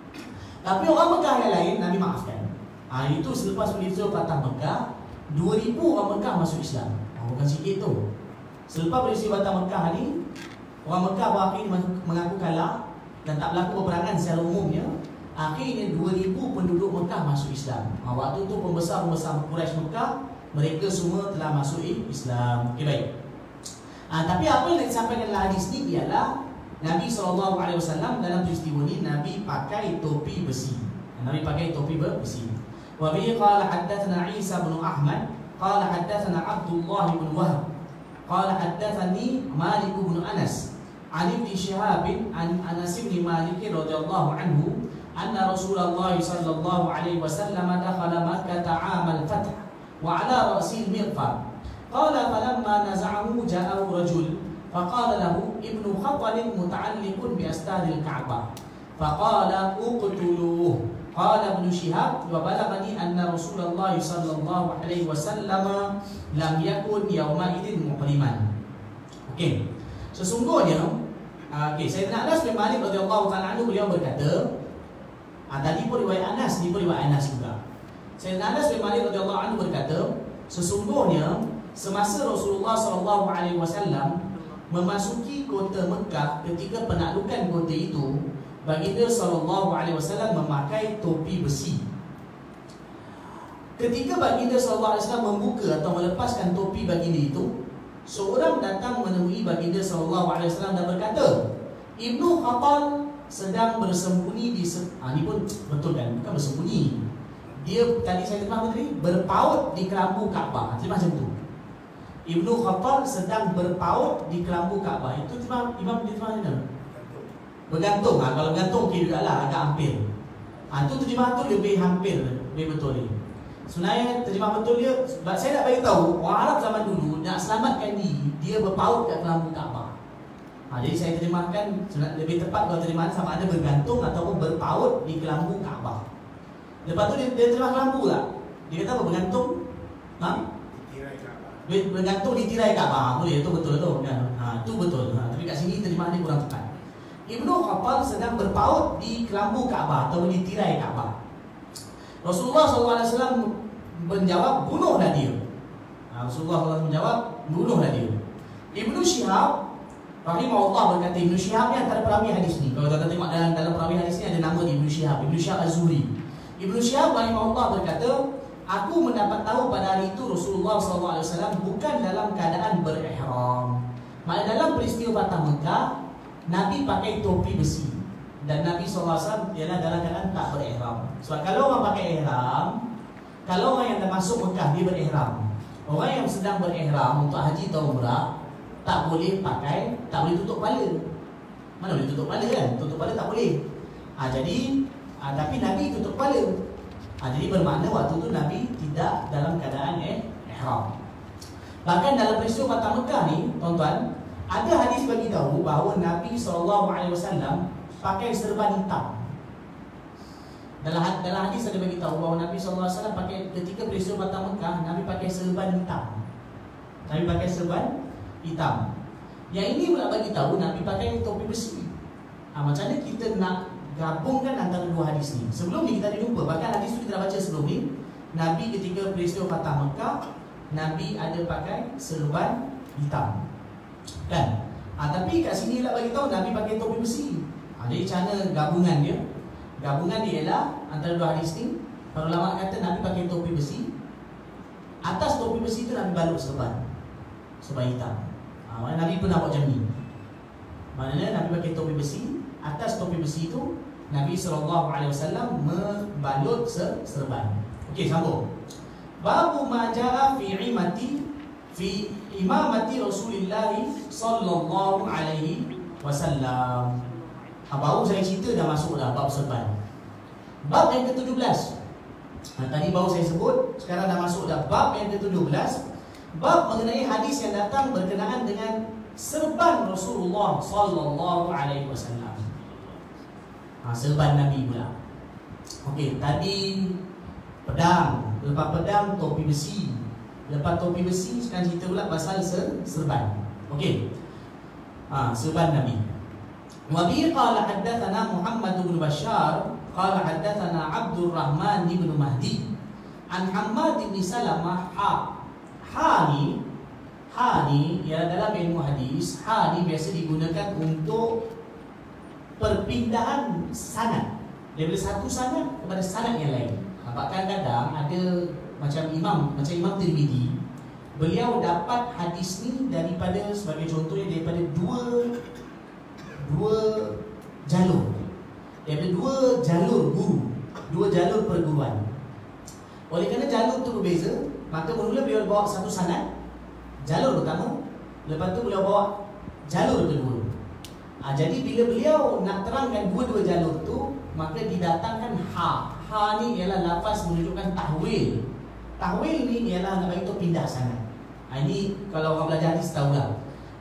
Tapi orang Mekah yang lain, Nabi maafkan. Ha, itu selepas peristiwa Fatah Mekah, dua ribu orang Mekah masuk Islam. Ha, bukan sikit tu. Selepas peristiwa Fatah Mekah ni, orang Mekah berakhir mengaku kalah dan tak berlaku peperangan secara umumnya. Akhirnya dua ribu penduduk Mekah masuk Islam. Ha, waktu tu pembesar-pembesar Quraisy Mekah, mereka semua telah masuk Islam. Okey, baik. Ha, tapi apa yang disampaikan dalam hadis ni ialah Nabi sallallahu alaihi wasallam dalam peristiwa ni Nabi pakai topi besi. Nabi pakai topi besi. Wa bihi qala haddatsana Isa bin Ahmad qala haddatsana Abdullah bin Wahb qala haddatsani Malik bin Anas an Ibn Shihab an Anas bin Malik radhiyallahu anhu anna Rasulullah sallallahu alaihi wasallam dakhala Makkah 'am al-fath wa 'ala ra'si al-mighfar qala falamma naza'ahu ja'ahu rajul faqala lahu Ibnu Khattal muta'alliqun bi astari al-Ka'bah faqala uqtuluhu qala Ibnu Shihab wa balaghani anna Rasulullah sallallahu alaihi wasallam lam yakun yawma idin muhriman. Okey, sesungguhnya Okey, Sayyidina Anas bin Malik radhiyallahu taala anhu beliau berkata, ah, tadi pun riwayat Anas, ni pun riwayat Anas juga. Sayyidina Anas bin Malik radhiyallahu anhu berkata, sesungguhnya semasa Rasulullah sallallahu alaihi wasallam memasuki kota Mekah ketika penaklukan kota itu, baginda sallallahu alaihi wasallam memakai topi besi. Ketika baginda sallallahu alaihi wasallam membuka atau melepaskan topi baginda itu, seorang datang menemui baginda sallallahu alaihi wasallam dan berkata, Ibnu Khattal sedang bersembunyi di ah, ni pun betul kan, bukan bersembunyi. Dia tadi saya terjemah tadi berpaut di kelambu Kaabah. Terjemah macam tu. Ibnu Khattal sedang berpaut di kelambu Kaabah. Itu terjemah Imam terjemah mana? Bergantung. Ha, kalau bergantung okey jugalah, agak hampir. Ha, tu terjemah tu lebih hampir, lebih betul ni. Sebenarnya terjemah betul dia, sebab saya nak bagi tahu orang Arab zaman dulu nak selamatkan diri, dia berpaut kat kelambu Kaabah. Ha, jadi saya terjemahkan lebih tepat kalau terjemahan sama ada bergantung ataupun berpaut di kelambu Kaabah. Lepas tu dia, dia terjemah kelambu tak? Dia kata apa? Bergantung? Ha? Tirai Kaabah. Bergantung di tirai Kaabah. Boleh, itu betul tu kan? Ha, itu betul. Ha, tapi kat sini terjemahan dia kurang tepat. Ibnu Khattal sedang berpaut di kelambu Kaabah atau di tirai Kaabah. Rasulullah sallallahu alaihi wasallam menjawab, bunuhlah dia. Ha, Rasulullah sallallahu alaihi wasallam menjawab, bunuhlah dia. Ibnu Syihab rahimahullah berkata, Ibnu Syihab ni antara perawi hadis ni. Kalau kita tengok dalam dalam perawi hadis ni ada nama Ibnu Syihab, Ibnu Syihab Az-Zuhri. Ibnu Syihab rahimahullah berkata, aku mendapat tahu pada hari itu Rasulullah sallallahu alaihi wasallam bukan dalam keadaan berihram. Maksudnya dalam peristiwa Fatah Mekah, Nabi pakai topi besi. Dan Nabi sallallahu alaihi wasallam ialah dalam keadaan tak berihram. Sebab kalau orang pakai ihram, kalau orang yang dah masuk Mekah dia berihram. Orang yang sedang berihram untuk haji atau umrah tak boleh pakai, tak boleh tutup kepala. Mana boleh tutup kepala kan? Tutup kepala tak boleh. Ha, jadi ha, tapi Nabi tutup kepala. Ha, jadi bermakna waktu tu Nabi tidak dalam keadaan eh, ihram. Bahkan dalam peristiwa Fatah Mekah ni, tuan-tuan, ada hadis bagi tahu bahawa Nabi sallallahu alaihi wasallam pakai serban hitam. Dalam dalam hadis ada bagi tahu bahawa Nabi sallallahu alaihi wasallam pakai ketika peristiwa Fatah Mekah, Nabi pakai serban hitam. Nabi pakai serban hitam. Yang ini pula bagi tahu Nabi pakai topi besi. Ha, macam mana kita nak gabungkan antara dua hadis ni? Sebelum ni kita ada jumpa, bahkan hadis tu kita dah baca sebelum ni, Nabi ketika peristiwa Fatah Mekah, Nabi ada pakai serban hitam. Kan? Ha, tapi kat sini lah bagi tahu Nabi pakai topi besi. Ha, jadi macam mana gabungan dia? Gabungan dia ialah antara dua hadis ni, para ulama kata Nabi pakai topi besi. Atas topi besi tu Nabi balut serban, serban hitam. Ha, maknanya Nabi pernah buat macam ni. Maknanya Nabi pakai topi besi. Atas topi besi itu Nabi sallallahu alaihi wasallam membalut serban. Okey, sambung. Babu ma jaa fi imati fi imamati Rasulillah sallallahu alaihi wasallam. Ha, baru saya cerita dah masuk dah bab serban. Bab yang ke tujuh belas. Ha, tadi baru saya sebut, sekarang dah masuk dah bab yang ke tujuh belas. Bab mengenai hadis yang datang berkenaan dengan serban Rasulullah sallallahu alaihi wasallam. Ha, serban Nabi pula. Okey, tadi pedang, lepas pedang topi besi. Lepas topi besi sekarang cerita pula pasal serban. Okey. Ha, serban Nabi. Wa bi qala haddatsana Muhammad bin Bashar qala haddatsana Abdul Rahman bin Mahdi an Hammad bin Salamah ha. Ha ni, ha ni ialah dalam ilmu hadis, ha ni biasa digunakan untuk perpindahan sanad daripada satu sanad kepada sanad yang lain. Bahkan kadang ada macam imam, macam Imam Tirmizi, beliau dapat hadis ni daripada, sebagai contohnya, daripada dua dua jalur, daripada dua jalur guru, dua jalur perguruan. Oleh kerana jalur tu berbeza, maka mula beliau bawa satu sanad, jalur pertama, lepas tu beliau bawa jalur kedua. Ha, jadi bila beliau nak terangkan dua-dua jalur tu, maka didatangkan ha. Ha ni ialah lafaz menunjukkan tahwil. Tahwil ni ialah nak bagi tu pindah sanad. Ha, ini kalau orang belajar hadis tahulah.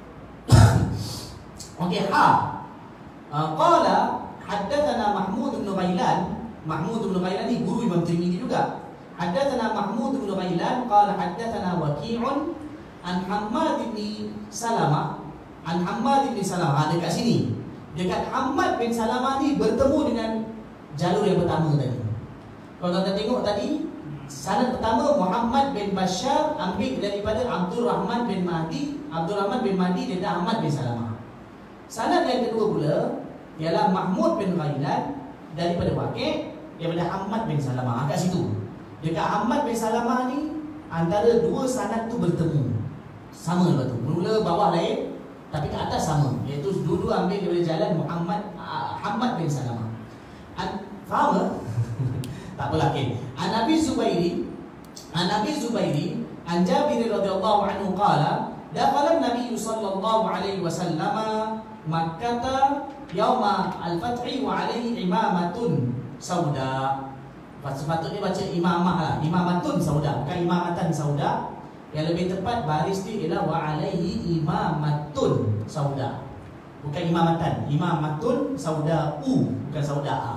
Okey, ha. Uh, qala haddatsana Mahmud bin Ghailan. Mahmud bin Ghailan ni guru Imam Tirmizi juga. Haddatsana Mahmud bin Ghailan qala haddatsana Waqi'un an Hammad bin Salamah an Hammad bin Salamah. Ada kat sini. dekat Hammad bin Salamah ni bertemu dengan jalur yang pertama tadi. Kalau tuan-tuan tengok tadi, sanad pertama Muhammad bin Bashar ambil daripada Abdul Rahman bin Mahdi. Abdul Rahman bin Mahdi daripada Ahmad bin Salamah. Sanad yang kedua pula ialah Mahmud bin Ghailan daripada Waqi' daripada Ahmad bin Salamah. Kat situ, dekat Ahmad bin Salamah ni, antara dua sanad tu bertemu. Sama lepas tu, mula bawah lain tapi ke atas sama, iaitu dua-dua ambil daripada jalan Muhammad uh, Ahmad bin Salamah. An, faham ke? Tak apalah, okey. An Nabi Zubairi, An Nabi Zubairi, An Jabir radhiyallahu anhu qala, dakhala Nabi sallallahu alaihi wasallam Makkah yauma al-fathi wa alaihi imamatun sauda. Sepatutnya baca imamah lah, imamatun sauda, bukan imamatan sauda. Yang lebih tepat baris dia ialah wa alaihi imamatun sauda, bukan imamatan, imamatun sauda u, bukan sauda a.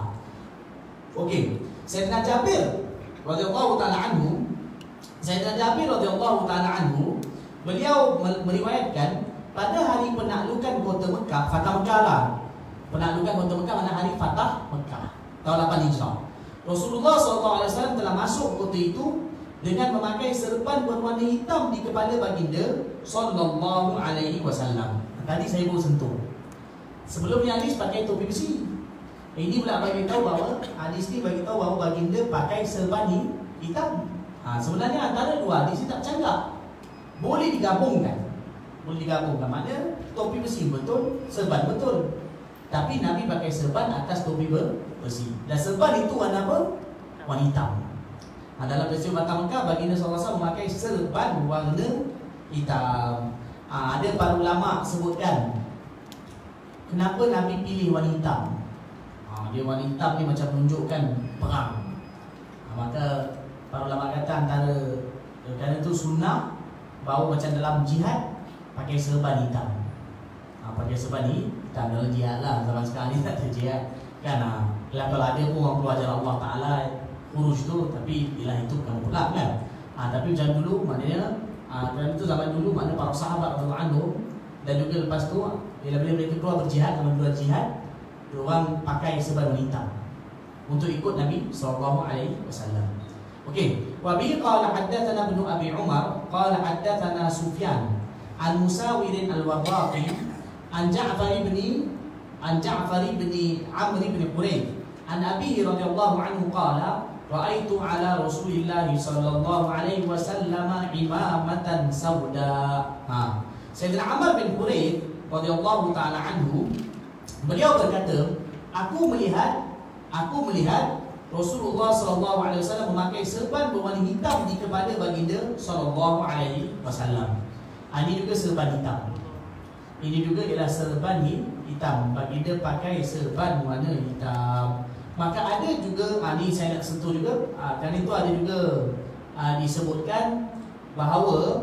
Okey, Sayyidina Jabir radhiyallahu taala anhu, Sayyidina Jabir radhiyallahu taala anhu, beliau meriwayatkan pada hari penaklukan kota Mekah, Fatah Mekah lah. Penaklukan kota Mekah mana hari Fatah Mekah, tahun lapan Hijrah. Rasulullah sallallahu alaihi wasallam telah masuk kota itu dengan memakai serban berwarna hitam di kepala baginda sallallahu alaihi wasallam. Tadi saya baru sentuh. Sebelum ni hadis pakai topi besi. Ini pula bagi tahu bahawa hadis ni bagi tahu bahawa baginda pakai serban hitam. Ha, sebenarnya antara dua hadis ni tak bercanggah. Boleh digabungkan. Boleh digabungkan. Maknanya topi besi betul, serban betul. Tapi Nabi pakai serban atas topi besi. Dan serban itu warna apa? Warna hitam. Ha, dalam peristiwa Fatah Mekah, baginda sallallahu alaihi wasallam memakai serban warna hitam. Ha, ada para ulama sebutkan kenapa Nabi pilih warna hitam. Ha, dia warna hitam ni macam menunjukkan perang. Ha, maka para ulama kata antara kerana itu sunnah bahawa macam dalam jihad pakai serban hitam. Ha, pakai serban hitam dalam jihad lah. Zaman sekarang ni tak ada jihad kan. Ha, kalau ada pun orang keluar jalan Allah Ta'ala kurus tu, tapi ialah itu bukan perang kan. Ha, tapi macam dulu maknanya ha, kerana itu zaman dulu maknanya para sahabat radhiyallahu anhum, dan juga lepas tu bila mereka keluar berjihad, dalam dua jihad, diorang pakai serban hitam untuk ikut Nabi sallallahu alaihi wasallam. Okey, wa bi qala haddatsana ibnu Abi Umar qala haddatsana Sufyan an Musawir al-Warraqi an Ja'far ibn an Ja'far ibn Amr ibn Quraysh an Abi radhiyallahu anhu qala ra'aitu ala Rasulillah sallallahu alaihi wasallam imamatan sauda. Ha, Sayyidina Amr bin Quraysh radhiyallahu taala anhu, beliau berkata, aku melihat aku melihat Rasulullah sallallahu alaihi wasallam memakai serban berwarna hitam di kepala baginda sallallahu alaihi wasallam. Ini juga serban hitam. Ini juga ialah serban hitam. Baginda pakai serban warna hitam. Maka ada juga, ha, ni saya nak sentuh juga, ha, dan itu ada juga ha, disebutkan bahawa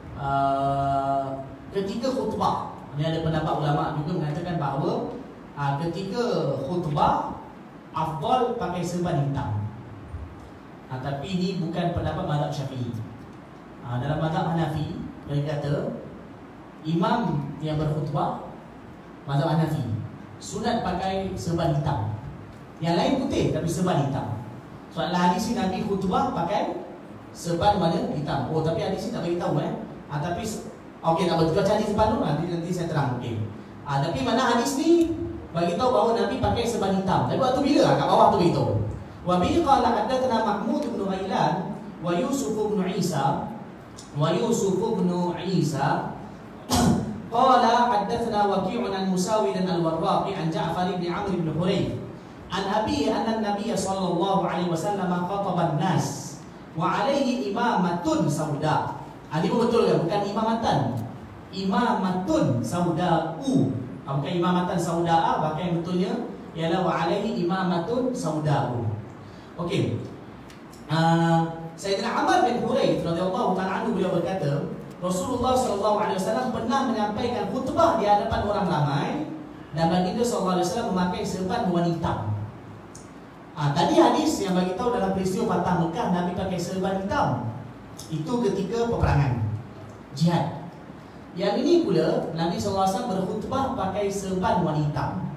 uh, ketika khutbah, ini ada pendapat ulama juga mengatakan bahawa ha, ketika khutbah afdal pakai serban hitam. Ha, tapi ini bukan pendapat mazhab Syafi'i. Ha, dalam mazhab Hanafi, mereka kata imam yang berkhutbah, mazhab Hanafi, sunat pakai serban hitam. Yang lain putih tapi serban hitam. Soal hadis ni Nabi khutbah pakai serban warna hitam. Oh, tapi hadis ni tak bagi tahu eh. Ha, tapi okey, tak apa, kita cari serban dulu, nanti nanti saya terang. Okey. Ha, tapi mana hadis ni bagi tahu bahawa Nabi pakai serban hitam. Tapi waktu bila? Kat bawah tu beritahu. Wa bi qala haddatsana Mahmud bin Ghailan wa Yusuf bin Isa wa Yusuf bin Isa qala haddatsana Waqi'un an Musawir al-Warraqi an Ja'far bin Amr bin Hurayth an Abi anna an-nabiy sallallahu alaihi wasallam khataba an-nas wa alaihi imamatun sauda. Ini betul kan? Bukan imamatan, imamatun sauda u, bukan imamatan sauda a, bahkan yang betulnya ialah wa alaihi imamatun sauda u. Okey. Uh, Sayyidina Amr bin Hurayth radhiyallahu ta'ala anhu, beliau berkata Rasulullah sallallahu alaihi wasallam pernah menyampaikan khutbah di hadapan orang ramai, dan baginda sallallahu alaihi wasallam memakai serban berwarna hitam. Ah, tadi hadis yang bagi tahu dalam peristiwa Fatah Mekah Nabi pakai serban hitam. Itu ketika peperangan jihad. Yang ini pula Nabi sallallahu alaihi wasallam berkhutbah pakai serban warna hitam.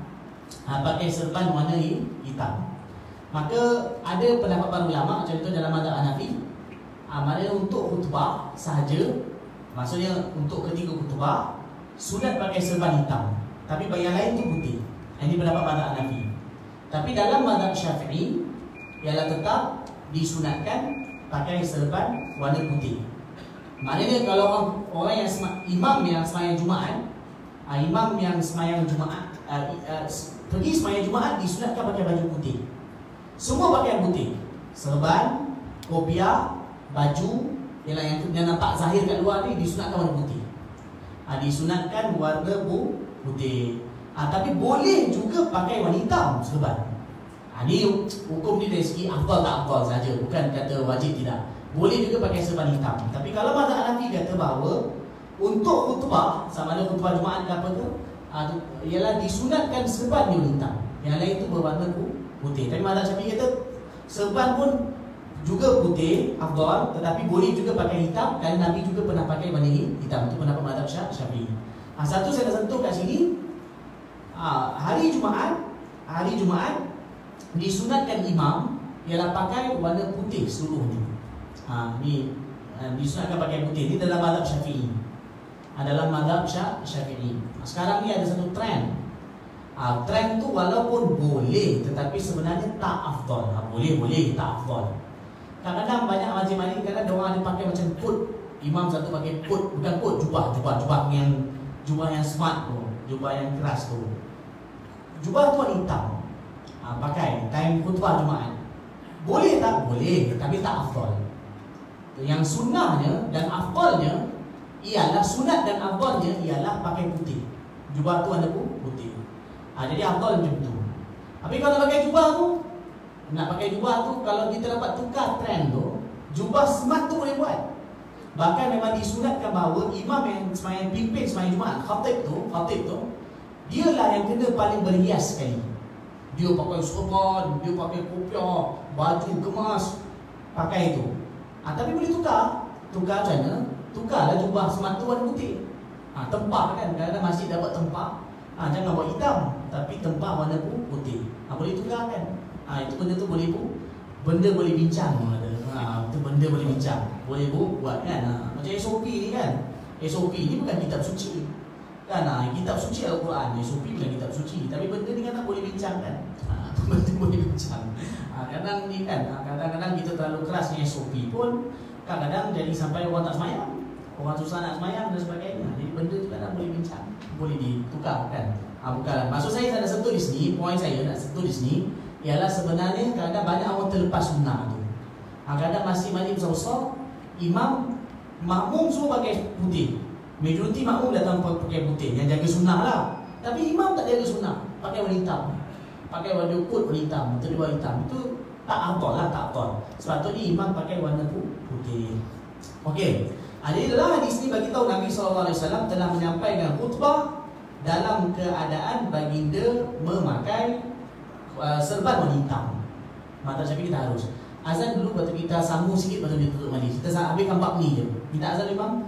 ha, pakai serban warna hitam. Maka ada pendapat para ulama, contoh dalam mazhab Hanafi, ha, maknanya untuk khutbah sahaja, maksudnya untuk ketika khutbah sunat pakai serban hitam, tapi bagi yang lain tu putih. Ini pendapat mazhab Hanafi. Tapi dalam mazhab Syafi'i ialah tetap disunatkan pakai serban warna putih. Maknanya kalau orang, orang yang sema, imam yang sembahyang Jumaat, uh, imam yang sembahyang Jumaat uh, uh, pergi sembahyang Jumaat disunatkan pakai baju putih. Semua pakai putih. Serban, kopiah, baju ialah yang, yang nampak zahir kat luar ni disunatkan warna putih. Uh, disunatkan warna putih. Uh, tapi boleh juga pakai warna hitam serban. Uh, ni hukum ni dari segi afdal tak afdal saja, bukan kata wajib tidak. Boleh juga pakai serban hitam. Tapi kalau mazhab Hanafi kata bahawa untuk khutbah, sama ada khutbah Jumaat ke apa ke, uh, ialah disunatkan serban yang hitam, yang lain itu berwarna putih. Tapi mazhab Syafi'i kata serban pun juga putih afdal, tetapi boleh juga pakai hitam, kerana Nabi juga pernah pakai warna hitam. Itu pendapat mazhab Syafi'i. uh, Satu saya nak sentuh kat sini, uh, hari Jumaat, hari Jumaat disunatkan imam ialah pakai warna putih seluruhnya. Ha, ni uh, disunatkan pakai putih. Ini dalam mazhab Syafi'i. Ha, dalam mazhab Syafi'i. Ha, sekarang ni ada satu trend. Ha, trend tu walaupun boleh, tetapi sebenarnya tak afdal. Ha, boleh boleh tak afdal. Kadang-kadang banyak majlis-majlis kadang orang ada pakai macam coat. Imam satu pakai coat, bukan coat, jubah, jubah, jubah yang jubah yang smart tu, jubah yang keras tu. Jubah tu warna hitam. Ha, pakai time khutbah Jumaat. Boleh tak? Boleh, tapi tak afdal. Yang sunnahnya dan afdalnya ialah sunat dan afdalnya ialah pakai putih. Jubah tu warna putih. Ha, jadi afdal macam tu. Tapi kalau pakai jubah tu, nak pakai jubah tu, kalau kita dapat tukar trend tu, jubah smart tu boleh buat. Bahkan memang disunatkan bahawa imam yang sembahyang pimpin sembahyang Jumaat, khatib tu, khatib tu, dialah yang kena paling berhias sekali. Dia pakai serban, dia pakai kopiah, baju kemas, pakai tu. Ha, tapi boleh tukar. Tukar macam mana? Tukarlah jubah smart tu warna putih. Ha, tempah kan, kadang-kadang masjid dapat tempah. Ha, jangan buat hitam, tapi tempah warna putih. Ha, boleh tukar kan? Ha, itu benda tu boleh bu, benda boleh bincang. Ha, itu benda boleh bincang. Boleh bu, buat kan? Ha, macam S O P ni kan? S O P ni bukan kitab suci kan? Ha, kitab suci Al-Quran. S O P bukan kitab suci. Tapi benda ni kadang boleh bincang kan? Ha, benda boleh bincang. Ha, kadang ni kan, kadang-kadang kita terlalu keras dengan S O P pun kadang-kadang jadi sampai orang tak semayang, orang susah nak semayang dan sebagainya. Jadi benda tu kadang boleh bincang, boleh ditukar kan. Ha, bukan. Maksud saya saya nak sentuh di sini, poin saya nak sentuh di sini ialah sebenarnya kadang banyak orang terlepas sunnah tu. Ha, kadang masih majlis besar-besar, imam makmum semua pakai putih. Majoriti makmum datang pakai putih, yang jaga sunnah lah. Tapi imam tak jaga sunnah, pakai warna hitam. Pakai warna kot warna hitam, atau warna hitam. Itu tak afdal lah, tak afdal. Sebab tu ni imam pakai warna putih. Okey. Jadi dalam hadis ni bagi tahu Nabi sallallahu alaihi wasallam telah menyampaikan khutbah dalam keadaan baginda memakai uh, serban warna hitam. Mata Syafi'i kita harus azan dulu, lepas tu kita sambung sikit, lepas tu dia tutup majlis. Kita habiskan bab ni je. Minta azan imam.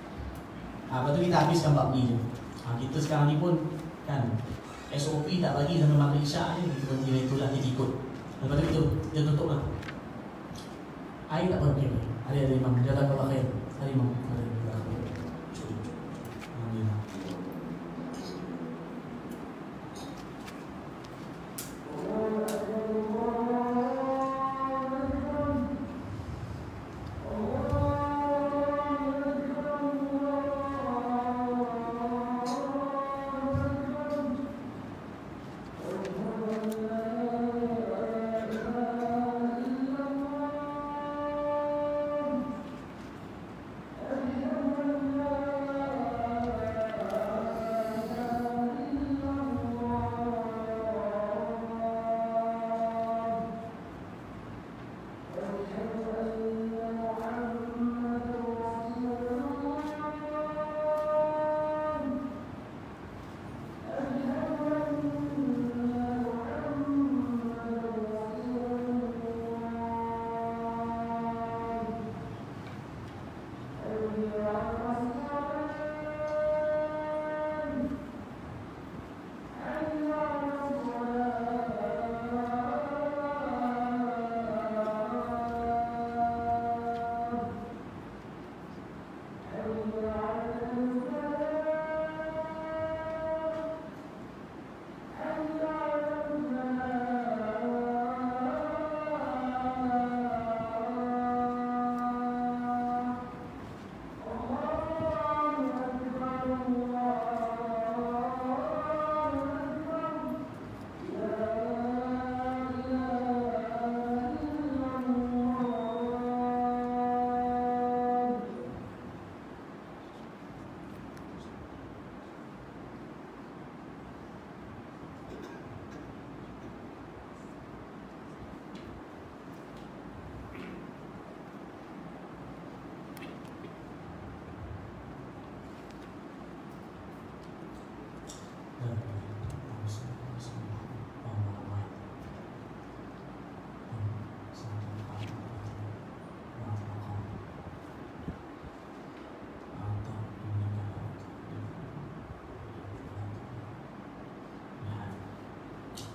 Ha, lepas tu kita habiskan bab ni je. Ha, kita sekarang ni pun kan S O P tak bagi sampai maghrib isyak ni, kita berhenti itulah kita ikut. Lepas tu kita, kita tutup lah. Air tak apa, okay. Ada ada imam, jazakallah khair. Ada imam. Yeah.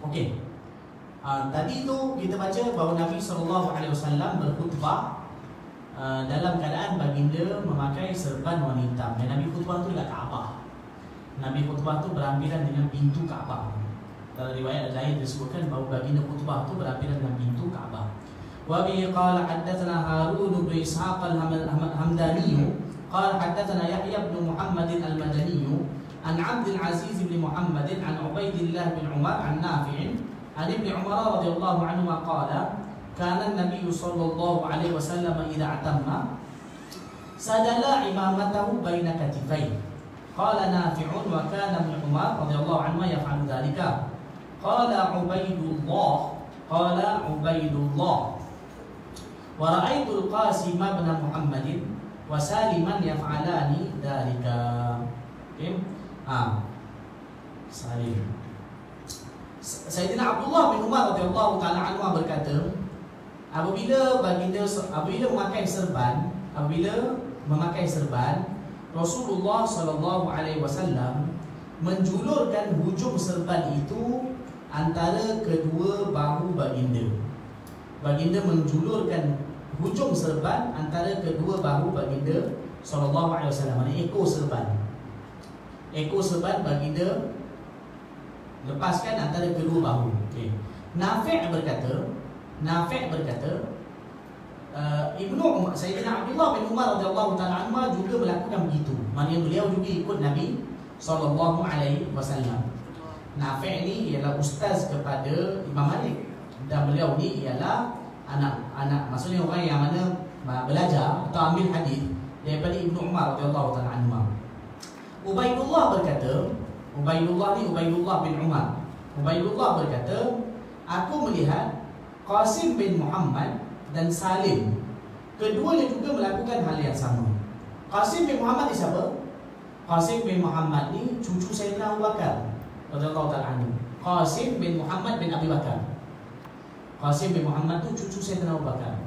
Okey. Uh, tadi tu kita baca bahawa Nabi sallallahu alaihi wasallam berkhutbah uh, dalam keadaan baginda memakai serban warna hitam. Dan Nabi khutbah tu dekat Kaabah. Nabi khutbah tu berhampiran dengan pintu Kaabah. Dalam riwayat lain disebutkan bahawa baginda khutbah tu berhampiran dengan pintu Kaabah. Wa bi qala haddatsana Harun bin Ishaq al-Hamdani qala haddatsana Yahya bin Muhammad al-Madani an Abdul Aziz bin Muhammad an Ubaidillah bin Umar an Nafi' an Ibn Umar radhiyallahu anhu qala kana an-nabiy sallallahu alaihi wasallam idza atamma sadala imamatahu baina katifai. Qala Nafi'un wa kana Ibn Umar radhiyallahu anhu yaf'alu dhalika. Qala Ubaidullah qala Ubaidullah wa ra'aytu al-Qasim ibn Muhammadin wa Saliman yaf'alani dhalika. Okay? Ah. Salim. Sayyidina Abdullah bin Umar radhiyallahu taala anhu berkata, apabila baginda apabila memakai serban, apabila memakai serban, Rasulullah sallallahu alaihi wasallam menjulurkan hujung serban itu antara kedua bahu baginda. Baginda menjulurkan hujung serban antara kedua bahu baginda sallallahu alaihi wasallam, maknanya ekor serban. Ekor serban baginda lepaskan antara kedua bahu. Okay. Nafi' berkata, Nafi' berkata, uh, Ibnu Umar, Sayyidina Abdullah bin Umar radhiyallahu taala anhu juga melakukan begitu. Maknanya beliau juga ikut Nabi sallallahu alaihi wasallam. Nafi' ni ialah ustaz kepada Imam Malik dan beliau ni ialah anak-anak, maksudnya orang yang mana belajar atau ambil hadis daripada Ibnu Umar radhiyallahu taala anhu. Ubaidullah berkata, Ubaidullah ni Ubaidullah bin Umar. Ubaidullah berkata, aku melihat Qasim bin Muhammad dan Salim, keduanya juga melakukan hal yang sama. Qasim bin Muhammad ni siapa? Qasim bin Muhammad ni cucu Sayyidina Abu Bakar radhiyallahu taala anhu. Qasim bin Muhammad bin Abi Bakar. Qasim bin Muhammad tu cucu Sayyidina Abu Bakar.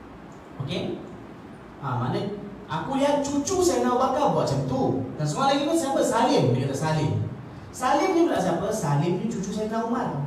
Okey? Ah, ha, maknanya aku lihat cucu Sayyidina Abu Bakar buat macam tu. Dan semua lagi pun siapa? Salim. Dia kata Salim. Salim ni pula siapa? Salim ni cucu Sayyidina Umar.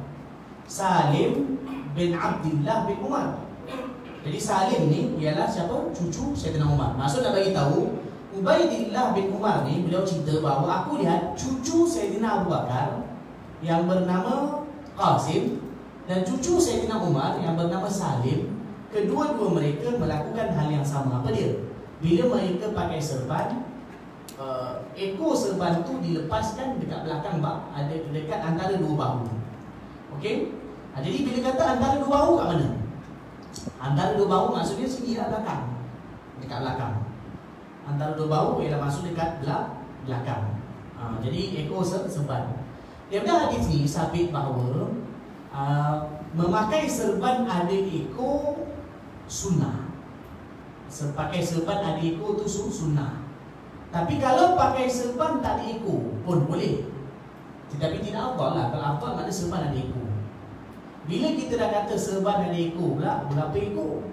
Salim bin Abdullah bin Umar. Jadi Salim ni ialah siapa? Cucu Sayyidina Umar. Maksud nak bagi tahu, Ubaidillah bin Umar ni beliau cerita bahawa aku lihat cucu Sayyidina Abu Bakar yang bernama Qasim dan cucu Sayyidina Umar yang bernama Salim, kedua-dua mereka melakukan hal yang sama. Apa dia? Bila mereka pakai serban, uh, ekor serban tu dilepaskan dekat belakang bak, ada dekat antara dua bahu. Okey? Ha, jadi bila kata antara dua bahu kat mana? Antara dua bahu maksudnya sini lah belakang. Dekat belakang. Antara dua bahu ialah maksud dekat belakang. Ha, jadi ekor serban. Daripada hadis ni sabit bahawa uh, memakai serban ada ekor sunnah. Pakai serban ada ekor tu sunnah. Tapi kalau pakai serban tak ada ekor pun boleh. Tetapi tidak afdal lah. Kalau afdal maknanya serban ada ekor. Bila kita dah kata serban ada ekor pula, berapa ekor?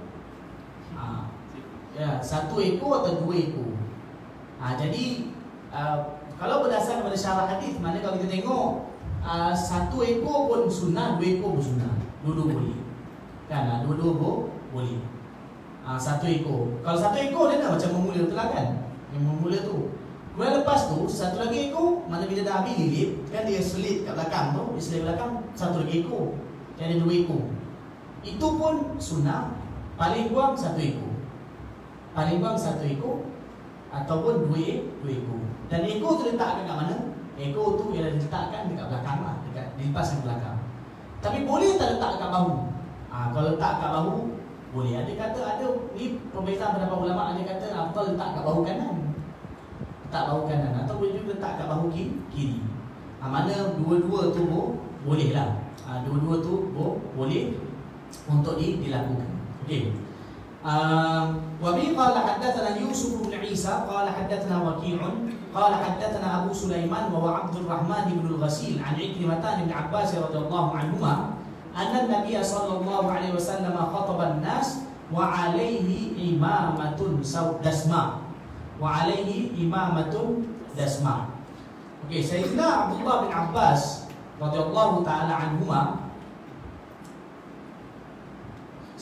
Ha, ya, satu ekor atau dua ekor. Ha, jadi uh, kalau berdasarkan pada syarah hadis, mana kalau kita tengok uh, satu ekor pun sunnah, dua ekor pun sunnah, dua-dua boleh. Kan? Ha, dua-dua pun boleh. Ha, satu ekor. Kalau satu ekor dia dah macam memula betul lah kan? Yang memula tu. Kemudian lepas tu satu lagi ekor, mana bila dah habis lilit, kan dia selit kat belakang tu, dia selit belakang, satu lagi ekor. Dia ada dua ekor. Itu pun sunnah. Paling kurang satu ekor. Paling kurang satu ekor ataupun dua, dua ekor. Dan ekor tu letakkan kat mana? Ekor tu ialah diletakkan dekat belakang lah, dekat dilepaskan ke belakang. Tapi boleh tak letak kat bahu? Ha, kalau letak kat bahu boleh. Ada kata ada ni perbezaan pendapat ulama, ada kata apa letak kat bahu kanan. Letak bahu kanan atau boleh juga letak kat bahu kiri. kiri. Ha, mana dua-dua tu boleh lah. Ha, dua-dua tu boleh untuk dilakukan. Okey. Wa bi qala haddatsana Yusuf bin Isa qala haddatsana Waqi'un qala haddatsana Abu Sulaiman wa Abdul Rahman bin Al-Ghasil an Ikrimah bin Abbas radhiyallahu anhuma anna an-nabiy sallallahu alaihi wasallam khataba an-nas wa alaihi imamatun dasma wa alaihi imamatun dasma. Okey, Sayyidina Abdullah bin Abbas radhiyallahu taala anhuma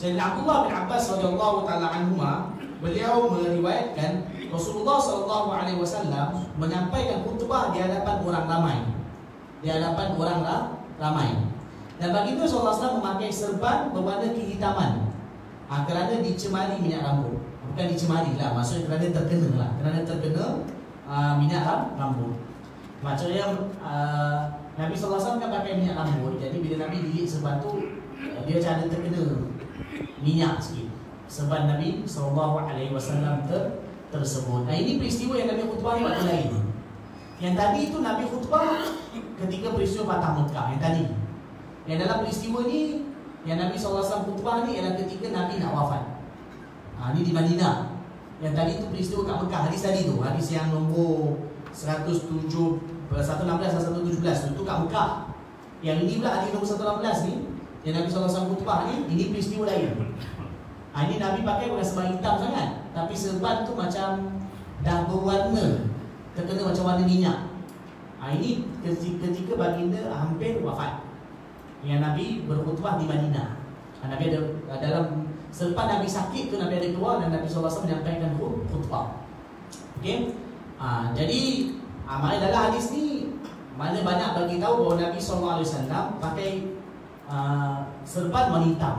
Sayyidina Abdullah bin Abbas radhiyallahu taala anhuma, beliau meriwayatkan Rasulullah sallallahu alaihi wasallam menyampaikan khutbah di hadapan orang ramai. Di hadapan orang ramai. Dan baginda sallallahu alaihi wasallam memakai serban berwarna kehitaman. Ha, kerana dicemari minyak rambut. Bukan dicemari lah, maksudnya kerana terkena lah. Kerana terkena uh, minyak rambut. Maksudnya uh, Nabi sallallahu alaihi wasallam kan pakai minyak rambut. Jadi bila Nabi gigit serban tu, uh, dia macam ada terkena minyak sikit serban Nabi sallallahu alaihi wasallam ter, tersebut. Nah, ini peristiwa yang Nabi khutbah ni waktu lain. Yang tadi itu Nabi khutbah ketika peristiwa Fatah Mekah. Yang tadi. Yang dalam peristiwa ni, yang Nabi sallallahu alaihi wasallam khutbah ni ialah ketika Nabi nak wafat. Ha, ni di Madinah. Yang tadi tu peristiwa kat Mekah. Hadis tadi tu, hadis yang nombor seratus tujuh, seratus enam belas dan seratus tujuh belas tu, tu kat Mekah. Yang ini pula hadis nombor seratus enam belas ni, yang Nabi sallallahu alaihi wasallam khutbah ni, ini peristiwa lain. Ha, ini Nabi pakai bukan serban hitam sangat, tapi serban tu macam dah berwarna, terkena macam warna minyak. Ha, ini ketika baginda hampir wafat, yang Nabi berkhutbah di Madinah. Ha, Nabi ada dalam selepas Nabi sakit tu, Nabi ada keluar dan Nabi sallallahu alaihi wasallam menyampaikan khutbah. Okey. Ha, jadi ha, mana dalam hadis ni mana banyak bagi tahu bahawa Nabi sallallahu alaihi wasallam pakai uh, serban warna hitam.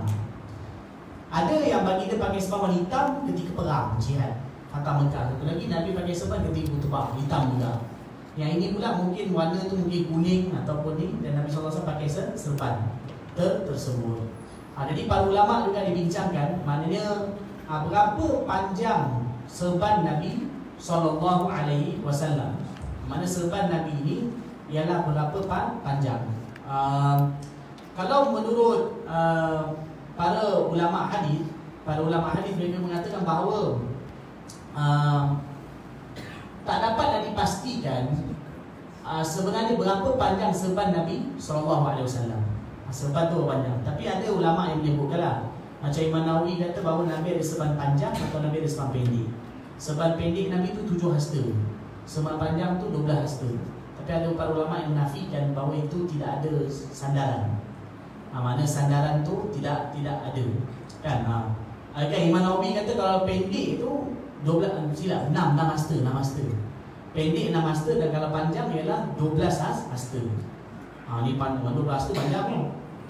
Ada yang bagi dia pakai serban warna hitam ketika perang jihad Fatah Mekah. Satu lagi Nabi pakai serban ketika khutbah hitam juga. Yang ini pula mungkin warna tu mungkin kuning ataupun ni, dan Nabi sallallahu alaihi wasallam pakai serban ter tersebut. Ha, jadi para ulama juga dibincangkan, maknanya ha, berapa panjang serban Nabi sallallahu alaihi wasallam. Mana serban Nabi ini ialah berapa panjang. Uh, kalau menurut uh, para ulama hadis, para ulama hadis mereka mengatakan bahawa uh, tak dapatlah dipastikan uh, sebenarnya berapa panjang serban Nabi sallallahu alaihi wasallam. Serban tu panjang. Tapi ada ulama yang menyebutkanlah, macam Imam Nawawi kata bahawa Nabi ada serban panjang atau Nabi ada serban pendek. Serban pendek Nabi tu tujuh hasta, serban panjang tu dua belas hasta. Tapi ada para ulama yang menafikan bahawa itu tidak ada sandaran. Ha, mana sandaran tu tidak tidak ada. Kan? Ha. Kan Imam Nawawi kata kalau pendek tu dua belas, silap, enam, enam hasta, enam hasta. Pendek enam hasta, dan kalau panjang ialah dua belas hasta. Ha, ni panjang, dua belas hasta panjang ni.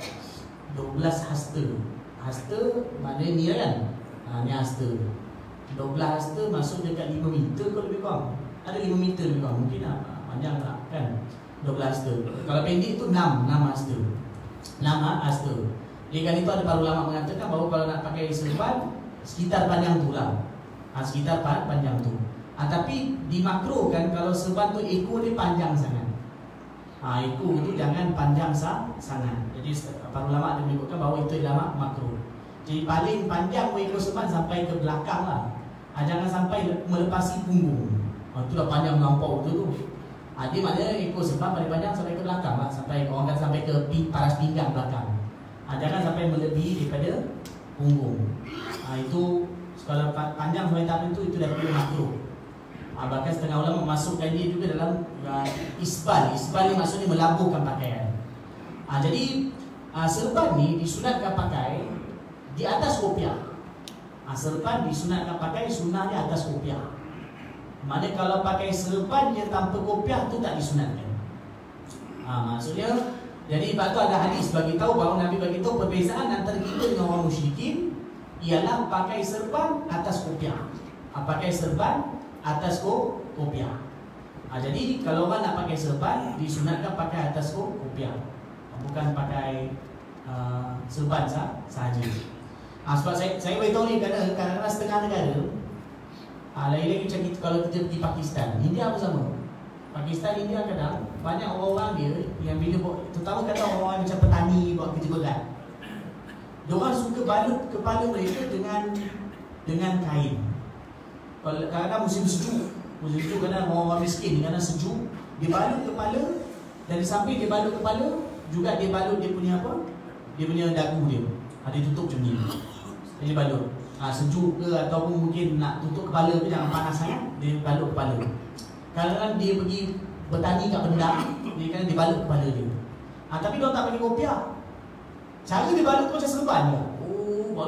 dua belas hasta. Hasta maknanya ni kan? Ha, ni hasta. dua belas hasta masuk dekat lima meter ke lebih kurang. Ada lima meter lebih kurang. Mungkin lah, panjang tak kan? dua belas hasta. Kalau pendek tu enam, enam hasta. enam hasta. Jadi kan itu ada para ulama mengatakan bahawa kalau nak pakai serban, sekitar panjang tu lah. Ha, sekitar panjang tu. Ha, tapi dimakruhkan kalau serban tu ekor dia panjang sangat. Ha, ekor tu jangan panjang sah, sangat. Jadi para ulama ada menyebutkan bahawa itu adalah makruh. Jadi paling panjang ekor serban sampai ke belakang lah. Ha, jangan sampai melepasi punggung. Ha, itu dah panjang melampau tu tu. Ha, dia maknanya ekor serban paling panjang sampai ke belakang lah. Sampai orang kata sampai ke paras pinggang belakang. Ha, jangan sampai melebihi daripada punggung. Ha, itu kalau panjang sampai tahap itu, itu dah perlu makruh. Ha, bahkan setengah ulama memasukkan dia juga dalam uh, isbal. Isbal ni maksudnya melabuhkan pakaian. Ha, jadi uh, serban ni disunatkan pakai di atas kopiah. Ha, serban disunatkan pakai sunnah di atas kopiah. Mana kalau pakai serban yang tanpa kopiah tu tak disunatkan. Ha, maksudnya, jadi sebab tu ada hadis bagi tahu bahawa Nabi bagi tahu perbezaan antara kita dengan orang musyrikin ialah pakai serban atas kopiah. Ha, pakai serban atas kopiah. Ha, jadi kalau orang nak pakai serban, disunatkan pakai atas kopiah, bukan pakai uh, serban sah, sahaja. Ha, sebab saya saya beritahu ni kerana kadang-kadang setengah negara, ha, lagi-lagi macam kita, kalau kita pergi Pakistan, India apa sama. Pakistan, India kadang banyak orang-orang dia yang bila, terutama kadang orang-orang macam petani buat kerja berat, diorang suka balut kepala mereka dengan dengan kain. Kadang-kadang musim sejuk, musim sejuk kadang orang-orang miskin, kadang sejuk, dia balut kepala, dan di samping dia balut kepala juga dia balut dia punya apa? Dia punya dagu dia. Ha, dia tutup macam ni. Dia balut. Ha, sejuk ke ataupun mungkin nak tutup kepala ke, jangan panas sangat, dia balut kepala. Kadang-kadang dia pergi bertani kat benda, dia kan dia balut kepala dia. Ha, tapi dia tak pakai kopiah. Cara dia balut tu macam serban je. Oh, balut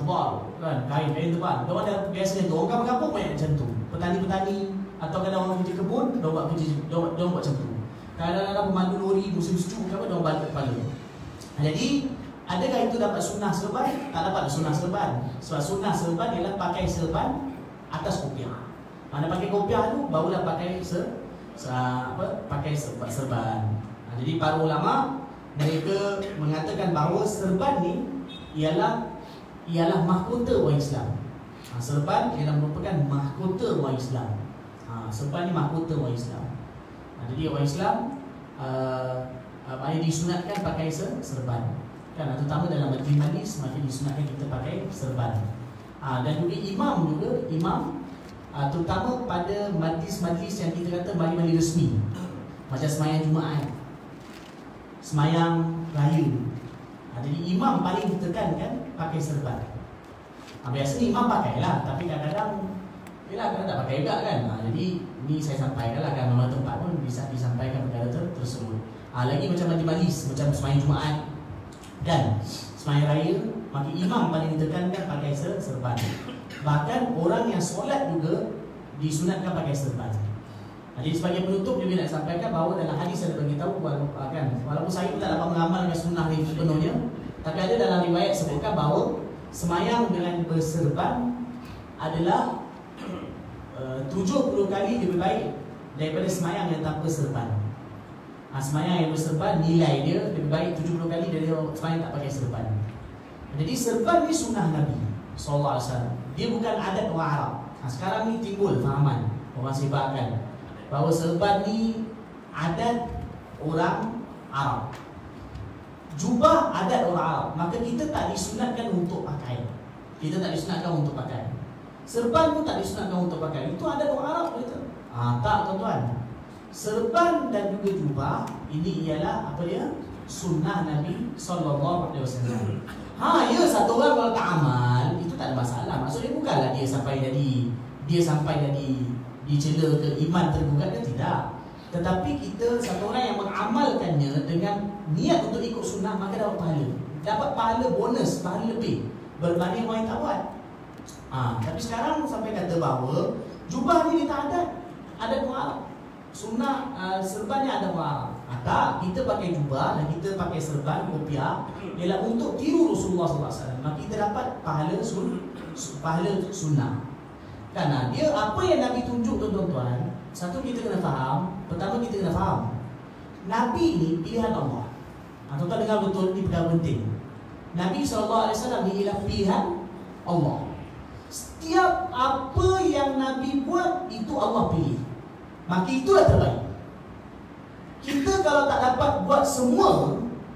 tebal kan, kain kain tebal. Dia ada biasanya tu orang kampung banyak macam tu. Petani-petani atau kadang orang kerja kebun, dia buat kerja dia buat, dia buat macam tu. Kadang-kadang pemandu lori musim sejuk apa dia balik kepala. Jadi adakah itu dapat sunnah serban? Tak dapat sunnah serban. Sebab sunnah serban ialah pakai serban atas kopiah. Mana pakai kopiah tu barulah pakai se, se apa pakai serban. serban. Ha, jadi para ulama mereka mengatakan bahawa serban ni ialah ialah mahkota orang Islam. Ha, serban ialah merupakan mahkota orang Islam. Ha, serban ni mahkota orang Islam. Ha, jadi orang Islam uh, uh, disunatkan pakai serban. Kan, terutama dalam majlis-majlis makin disunatkan kita pakai serban. Ha, dan juga imam juga imam uh, terutama pada majlis-majlis yang kita kata majlis-majlis resmi, macam semayang Jumaat, semayang raya. Ha, jadi imam paling ditekankan pakai serban. Ha, biasanya imam pakailah, tapi kadang-kadang yelah kadang tak pakai juga kan. Ha, jadi ni saya sampaikan lah kan, nama tempat pun bisa disampaikan perkara tersebut. Ha, lagi macam majlis-majlis macam semayang Jumaat dan semayang raya, maka imam paling ditekankan pakai serban. Bahkan orang yang solat juga disunatkan pakai serban. Jadi sebagai penutup juga nak sampaikan bahawa dalam hadis ada beritahu kan, walaupun saya pun tak dapat mengamalkan sunnah ini sepenuhnya, tapi ada dalam riwayat sebutkan bahawa semayang dengan berserban adalah uh, tujuh puluh kali lebih baik daripada semayang yang tanpa serban. Ha, semayang yang berserban nilai dia lebih baik tujuh puluh kali dari semayang tak pakai serban. Jadi serban ni sunnah Nabi sallallahu alaihi wasallam. Dia bukan adat orang Arab. Ha, sekarang ni timbul fahaman orang sebarkan bahawa serban ni adat orang Arab, jubah adat orang Arab, maka kita tak disunatkan untuk pakai. Kita tak disunatkan untuk pakai. Serban pun tak disunatkan untuk pakai. Itu adat orang Arab kita. Ha, tak tuan-tuan. Serban dan juga jubah ini ialah apa dia? Sunnah Nabi sallallahu alaihi wasallam. Ha, ya satu orang kalau tak amal itu tak ada masalah. Maksudnya bukanlah dia sampai jadi dia sampai jadi dicela ke iman tergugat ke, tidak. Tetapi kita satu orang yang mengamalkannya dengan niat untuk ikut sunnah, maka dapat pahala. Dapat pahala bonus, pahala lebih berbanding orang yang tak buat. Ha, tapi sekarang sampai kata bahawa jubah ni dia tak ada. Ada orang sunnah uh, serbannya ada orang. Ha, tak, kita pakai jubah dan kita pakai serban kopiah ialah untuk tiru Rasulullah sallallahu alaihi wasallam. Maka kita dapat pahala sun, pahala sunnah. Karena dia apa yang Nabi tunjuk tuan-tuan, satu kita kena faham. Pertama kita kena faham Nabi ni pilihan Allah. Ha, tuan-tuan dengar betul, ni perkara penting. Nabi sallallahu alaihi wasallam ni ialah pilihan Allah. Setiap apa yang Nabi buat itu Allah pilih. Maka itulah terbaik. Kita kalau tak dapat buat semua,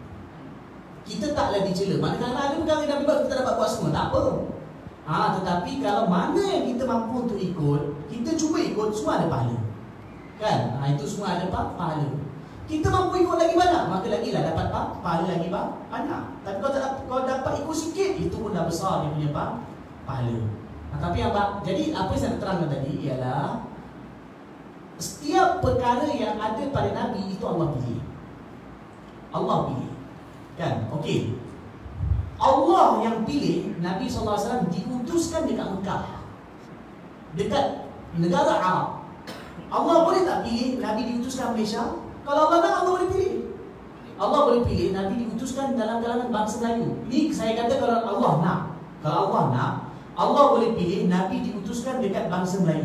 kita taklah dicela. Maknanya ada perkara yang Nabi buat kita dapat buat semua, tak apa. Ha, tetapi kalau mana yang kita mampu untuk ikut, kita cuba ikut, semua ada pahala. Kan? Ha, itu semua ada apa? Pahala. Kita mampu ikut lagi banyak, maka lagilah dapat apa? Pahala lagi banyak. Tapi kalau tak kalau dapat ikut sikit, itu pun dah besar dia punya apa? Pahala. Ha, tapi apa? Jadi apa yang saya terangkan tadi ialah setiap perkara yang ada pada Nabi itu Allah pilih. Allah pilih. Kan? Okey. Allah yang pilih Nabi sallallahu alaihi wasallam diutuskan dekat Mekah, dekat negara Arab. Allah boleh tak pilih Nabi diutuskan Malaysia? Kalau Allah nak, Allah boleh pilih. Allah boleh pilih Nabi diutuskan dalam kalangan bangsa Melayu. Ini saya kata kalau Allah nak. Kalau Allah nak, Allah boleh pilih Nabi diutuskan dekat bangsa Melayu.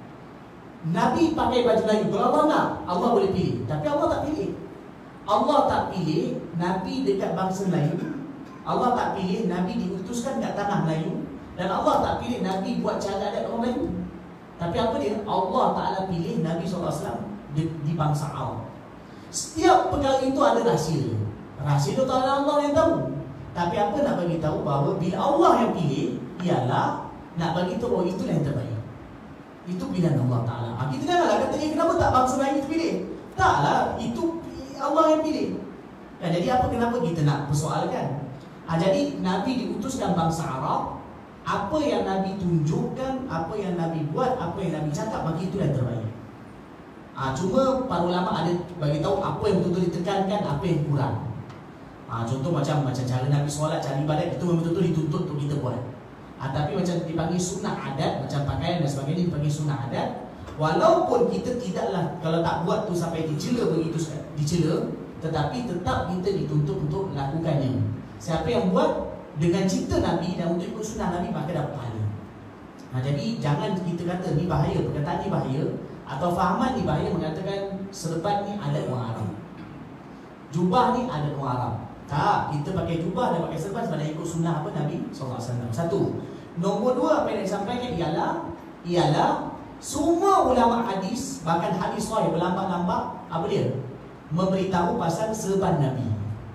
Nabi pakai baju Melayu. Kalau Allah nak, Allah boleh pilih. Tapi Allah tak pilih. Allah tak pilih Nabi dekat bangsa Melayu. Allah tak pilih Nabi diutuskan kat tanah Melayu. Dan Allah tak pilih Nabi buat cara adat orang Melayu. Tapi apa dia? Allah Ta'ala pilih Nabi sallallahu alaihi wasallam di, di bangsa Arab. Setiap perkara itu ada rahsia. Rahsia itu Allah yang tahu. Tapi apa nak bagi tahu bahawa bila Allah yang pilih, ialah nak bagi tahu bahawa itulah yang terbaik. Itu pilihan Allah Ta'ala. Ha, kita janganlah kata, eh, kenapa tak bangsa Melayu itu pilih? Taklah, itu Allah yang pilih. Dan jadi apa kenapa kita nak persoalkan? Ha, jadi Nabi diutuskan bangsa Arab. Apa yang Nabi tunjukkan, apa yang Nabi buat, apa yang Nabi cakap, maka itulah yang terbaik. Ha, cuma para ulama ada bagi tahu apa yang betul-betul ditekankan, apa yang kurang. Ha, contoh macam macam cara Nabi solat, cara ibadat, itu memang betul-betul dituntut untuk kita buat. ha, tapi macam dipanggil sunnah adat, macam pakaian dan sebagainya dipanggil sunnah adat. Walaupun kita tidaklah, kalau tak buat tu sampai dicela begitu, dicela, tetapi tetap kita dituntut untuk lakukannya. Siapa yang buat dengan cinta Nabi dan untuk ikut sunnah Nabi, maka dapat pahala. Ha, jadi jangan kita kata ni bahaya, perkataan ni bahaya, atau fahaman ni bahaya mengatakan serban ni adat orang Arab, jubah ni adat orang Arab. Tak, kita pakai jubah dan pakai serban sebab ikut sunnah apa Nabi sallallahu alaihi wasallam. Satu. Nombor dua, apa yang disampaikan ialah ialah semua ulama hadis, bahkan hadis sahih berlambak-lambak apa dia? Memberitahu pasal serban Nabi.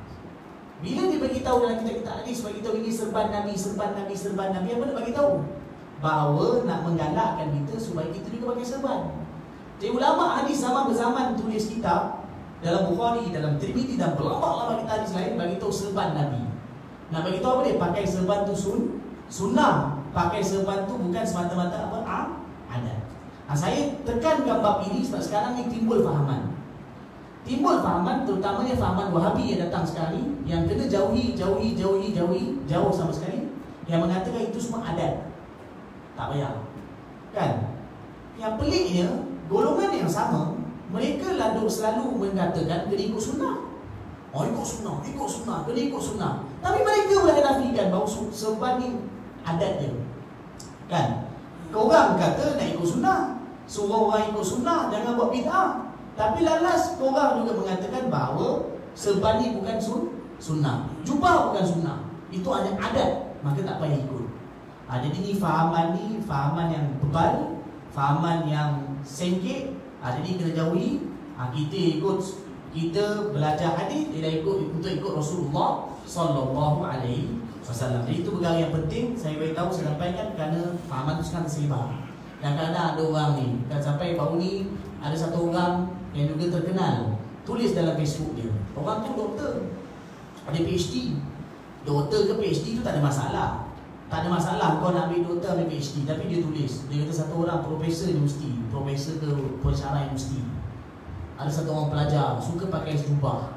Bila dia beritahu dalam kitab-kitab hadis, beritahu ini serban Nabi, serban Nabi, serban Nabi, apa nak bagi tahu? Bahawa nak menggalakkan kita supaya kita juga pakai serban. Jadi ulama hadis zaman berzaman tulis kitab dalam Bukhari, dalam Tirmidzi dan berlambak-lambak kitab hadis lain bagi tahu serban Nabi. Nak bagi tahu apa dia? Pakai serban tu sun, sunnah. Pakai serban tu bukan semata-mata apa? Ah, adat. Ha, saya tekankan bab ini sebab sekarang ni timbul fahaman. Timbul fahaman, terutamanya fahaman Wahabi yang datang sekali, yang kena jauhi, jauhi, jauhi, jauhi, jauh sama sekali, yang mengatakan itu semua adat. Tak payah. Kan? Yang peliknya, golongan yang sama, mereka lalu selalu mengatakan kena ikut sunnah. Oh, ikut sunnah, ikut sunnah, kena ikut sunnah. Tapi mereka boleh nafikan bahawa serban ni adat dia. Kan? Korang kata nak ikut sunnah, suruh orang ikut sunnah, jangan buat bid'ah. Tapi lalas korang juga mengatakan bahawa serban ni bukan sun, sunnah, jubah bukan sunnah, itu hanya adat, maka tak payah ikut. Ha, jadi ni fahaman ni fahaman yang bebal, fahaman yang sengit. Ha, jadi kena jauhi. Ha, kita ikut, kita belajar hadis tidak ikut untuk ikut Rasulullah sallallahu alaihi wasallam. Jadi itu perkara yang penting saya beritahu, saya sampaikan kerana fahaman itu sekarang tersebar. Dan kadang-kadang ada orang ni, kan sampai baru ni ada satu orang yang juga terkenal tulis dalam Facebook dia. Orang tu doktor, ada P H D. Doktor ke P H D tu tak ada masalah. Tak ada masalah kau nak ambil doktor, ambil P H D. Tapi dia tulis, dia kata satu orang profesor universiti, profesor ke pensyarah universiti, ada satu orang pelajar suka pakai jubah.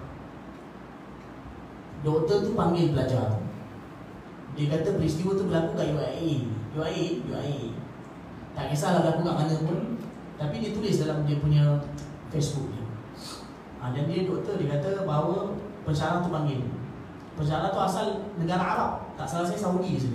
Doktor tu panggil pelajar tu, dia kata peristiwa tu berlaku kat U I A. U I A, U I A tak kisahlah berlaku kat mana pun, tapi dia tulis dalam dia punya Facebook dia. Ha, dan dia doktor, dia kata bahawa pensyarah tu panggil. Pensyarah tu asal negara Arab, tak salah saya Saudi sini.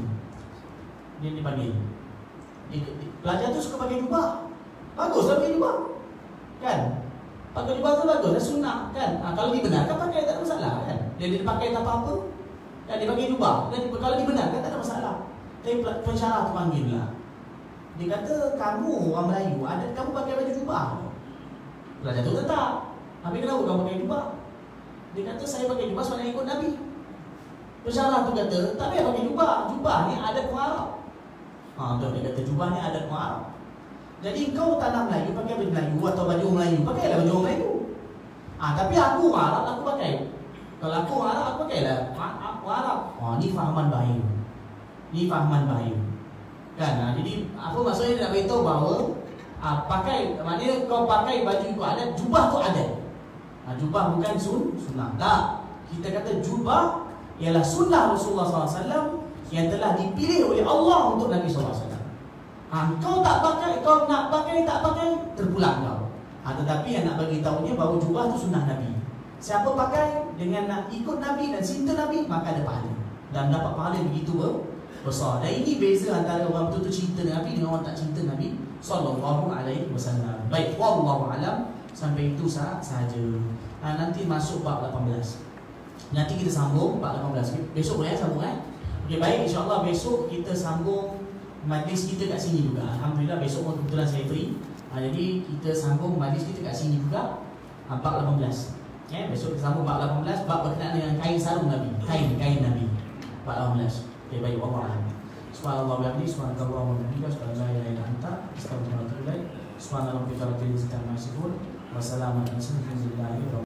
Dia dipanggil. Dia, dia, pelajar tu suka pakai jubah. Baguslah pakai jubah. Kan? Pakai jubah tu bagus, dan sunnah kan? Ha, kalau dibenarkan pakai tak ada masalah kan? Dia, dia pakai tak apa-apa. Dan dia pakai jubah. Dan kalau dibenarkan tak ada masalah. Tapi pensyarah tu panggil lah. Dia kata, kamu orang Melayu, adat kamu pakai baju jubah. Pelajar tu tetap. Habis kenapa kamu pakai jubah? Dia kata, saya pakai jubah sebab nak ikut Nabi. Pensyarah tu kata, tak payah pakai jubah. Jubah ni adat orang Arab. Ha, tu dia kata, jubah ni adat orang Arab. Jadi kau tanah Melayu, pakai baju Melayu atau baju orang Melayu, pakailah baju orang Melayu. Ha, tapi aku orang Arab, aku pakai. Kalau aku orang Arab, aku pakailah orang Arab. Ha, ni fahaman bahaya. Ni fahaman bahaya. Kan? Ha, jadi apa maksudnya dia nak beritahu bahawa ha, pakai, maknanya kau pakai baju ikut adat, jubah tu adat. Ha, jubah bukan sun, sunnah. Tak. Kita kata jubah ialah sunnah Rasulullah sallallahu alaihi wasallam yang telah dipilih oleh Allah untuk Nabi sallallahu alaihi wasallam. Ha, kau tak pakai, kau nak pakai, tak pakai, terpulang kau. Ha, tetapi yang nak bagi tahunya bahawa jubah tu sunnah Nabi. Siapa pakai dengan nak ikut Nabi dan cinta Nabi, maka ada pahala. Dan dapat pahala begitu besar. Dan ini beza antara orang betul-betul cinta Nabi dengan orang tak cinta Nabi sallallahu alaihi wasallam. Baik, wallahu alam, sampai itu sahaja. Ha, nanti masuk bab lapan belas. Nanti kita sambung bab lapan belas. Besok boleh sambung eh? Okey, baik, insya-Allah besok kita sambung majlis kita kat sini juga. Alhamdulillah besok pun kebetulan saya free. Ha, jadi kita sambung majlis kita kat sini juga. Ha, bab lapan belas. Eh, besok kita sambung bab lapan belas, bab berkenaan dengan kain sarung Nabi. Kain kain Nabi. Bab lapan belas. Okey, baik, Allah a'lam. Subhanallah wa bihamdihi, subhanallah wa bihamdihi, subhanallah la ilaha illa anta, astaghfiruka wa atubu ilaik. Subhanallah wa bihamdihi, wassalamu alaikum warahmatullahi wabarakatuh.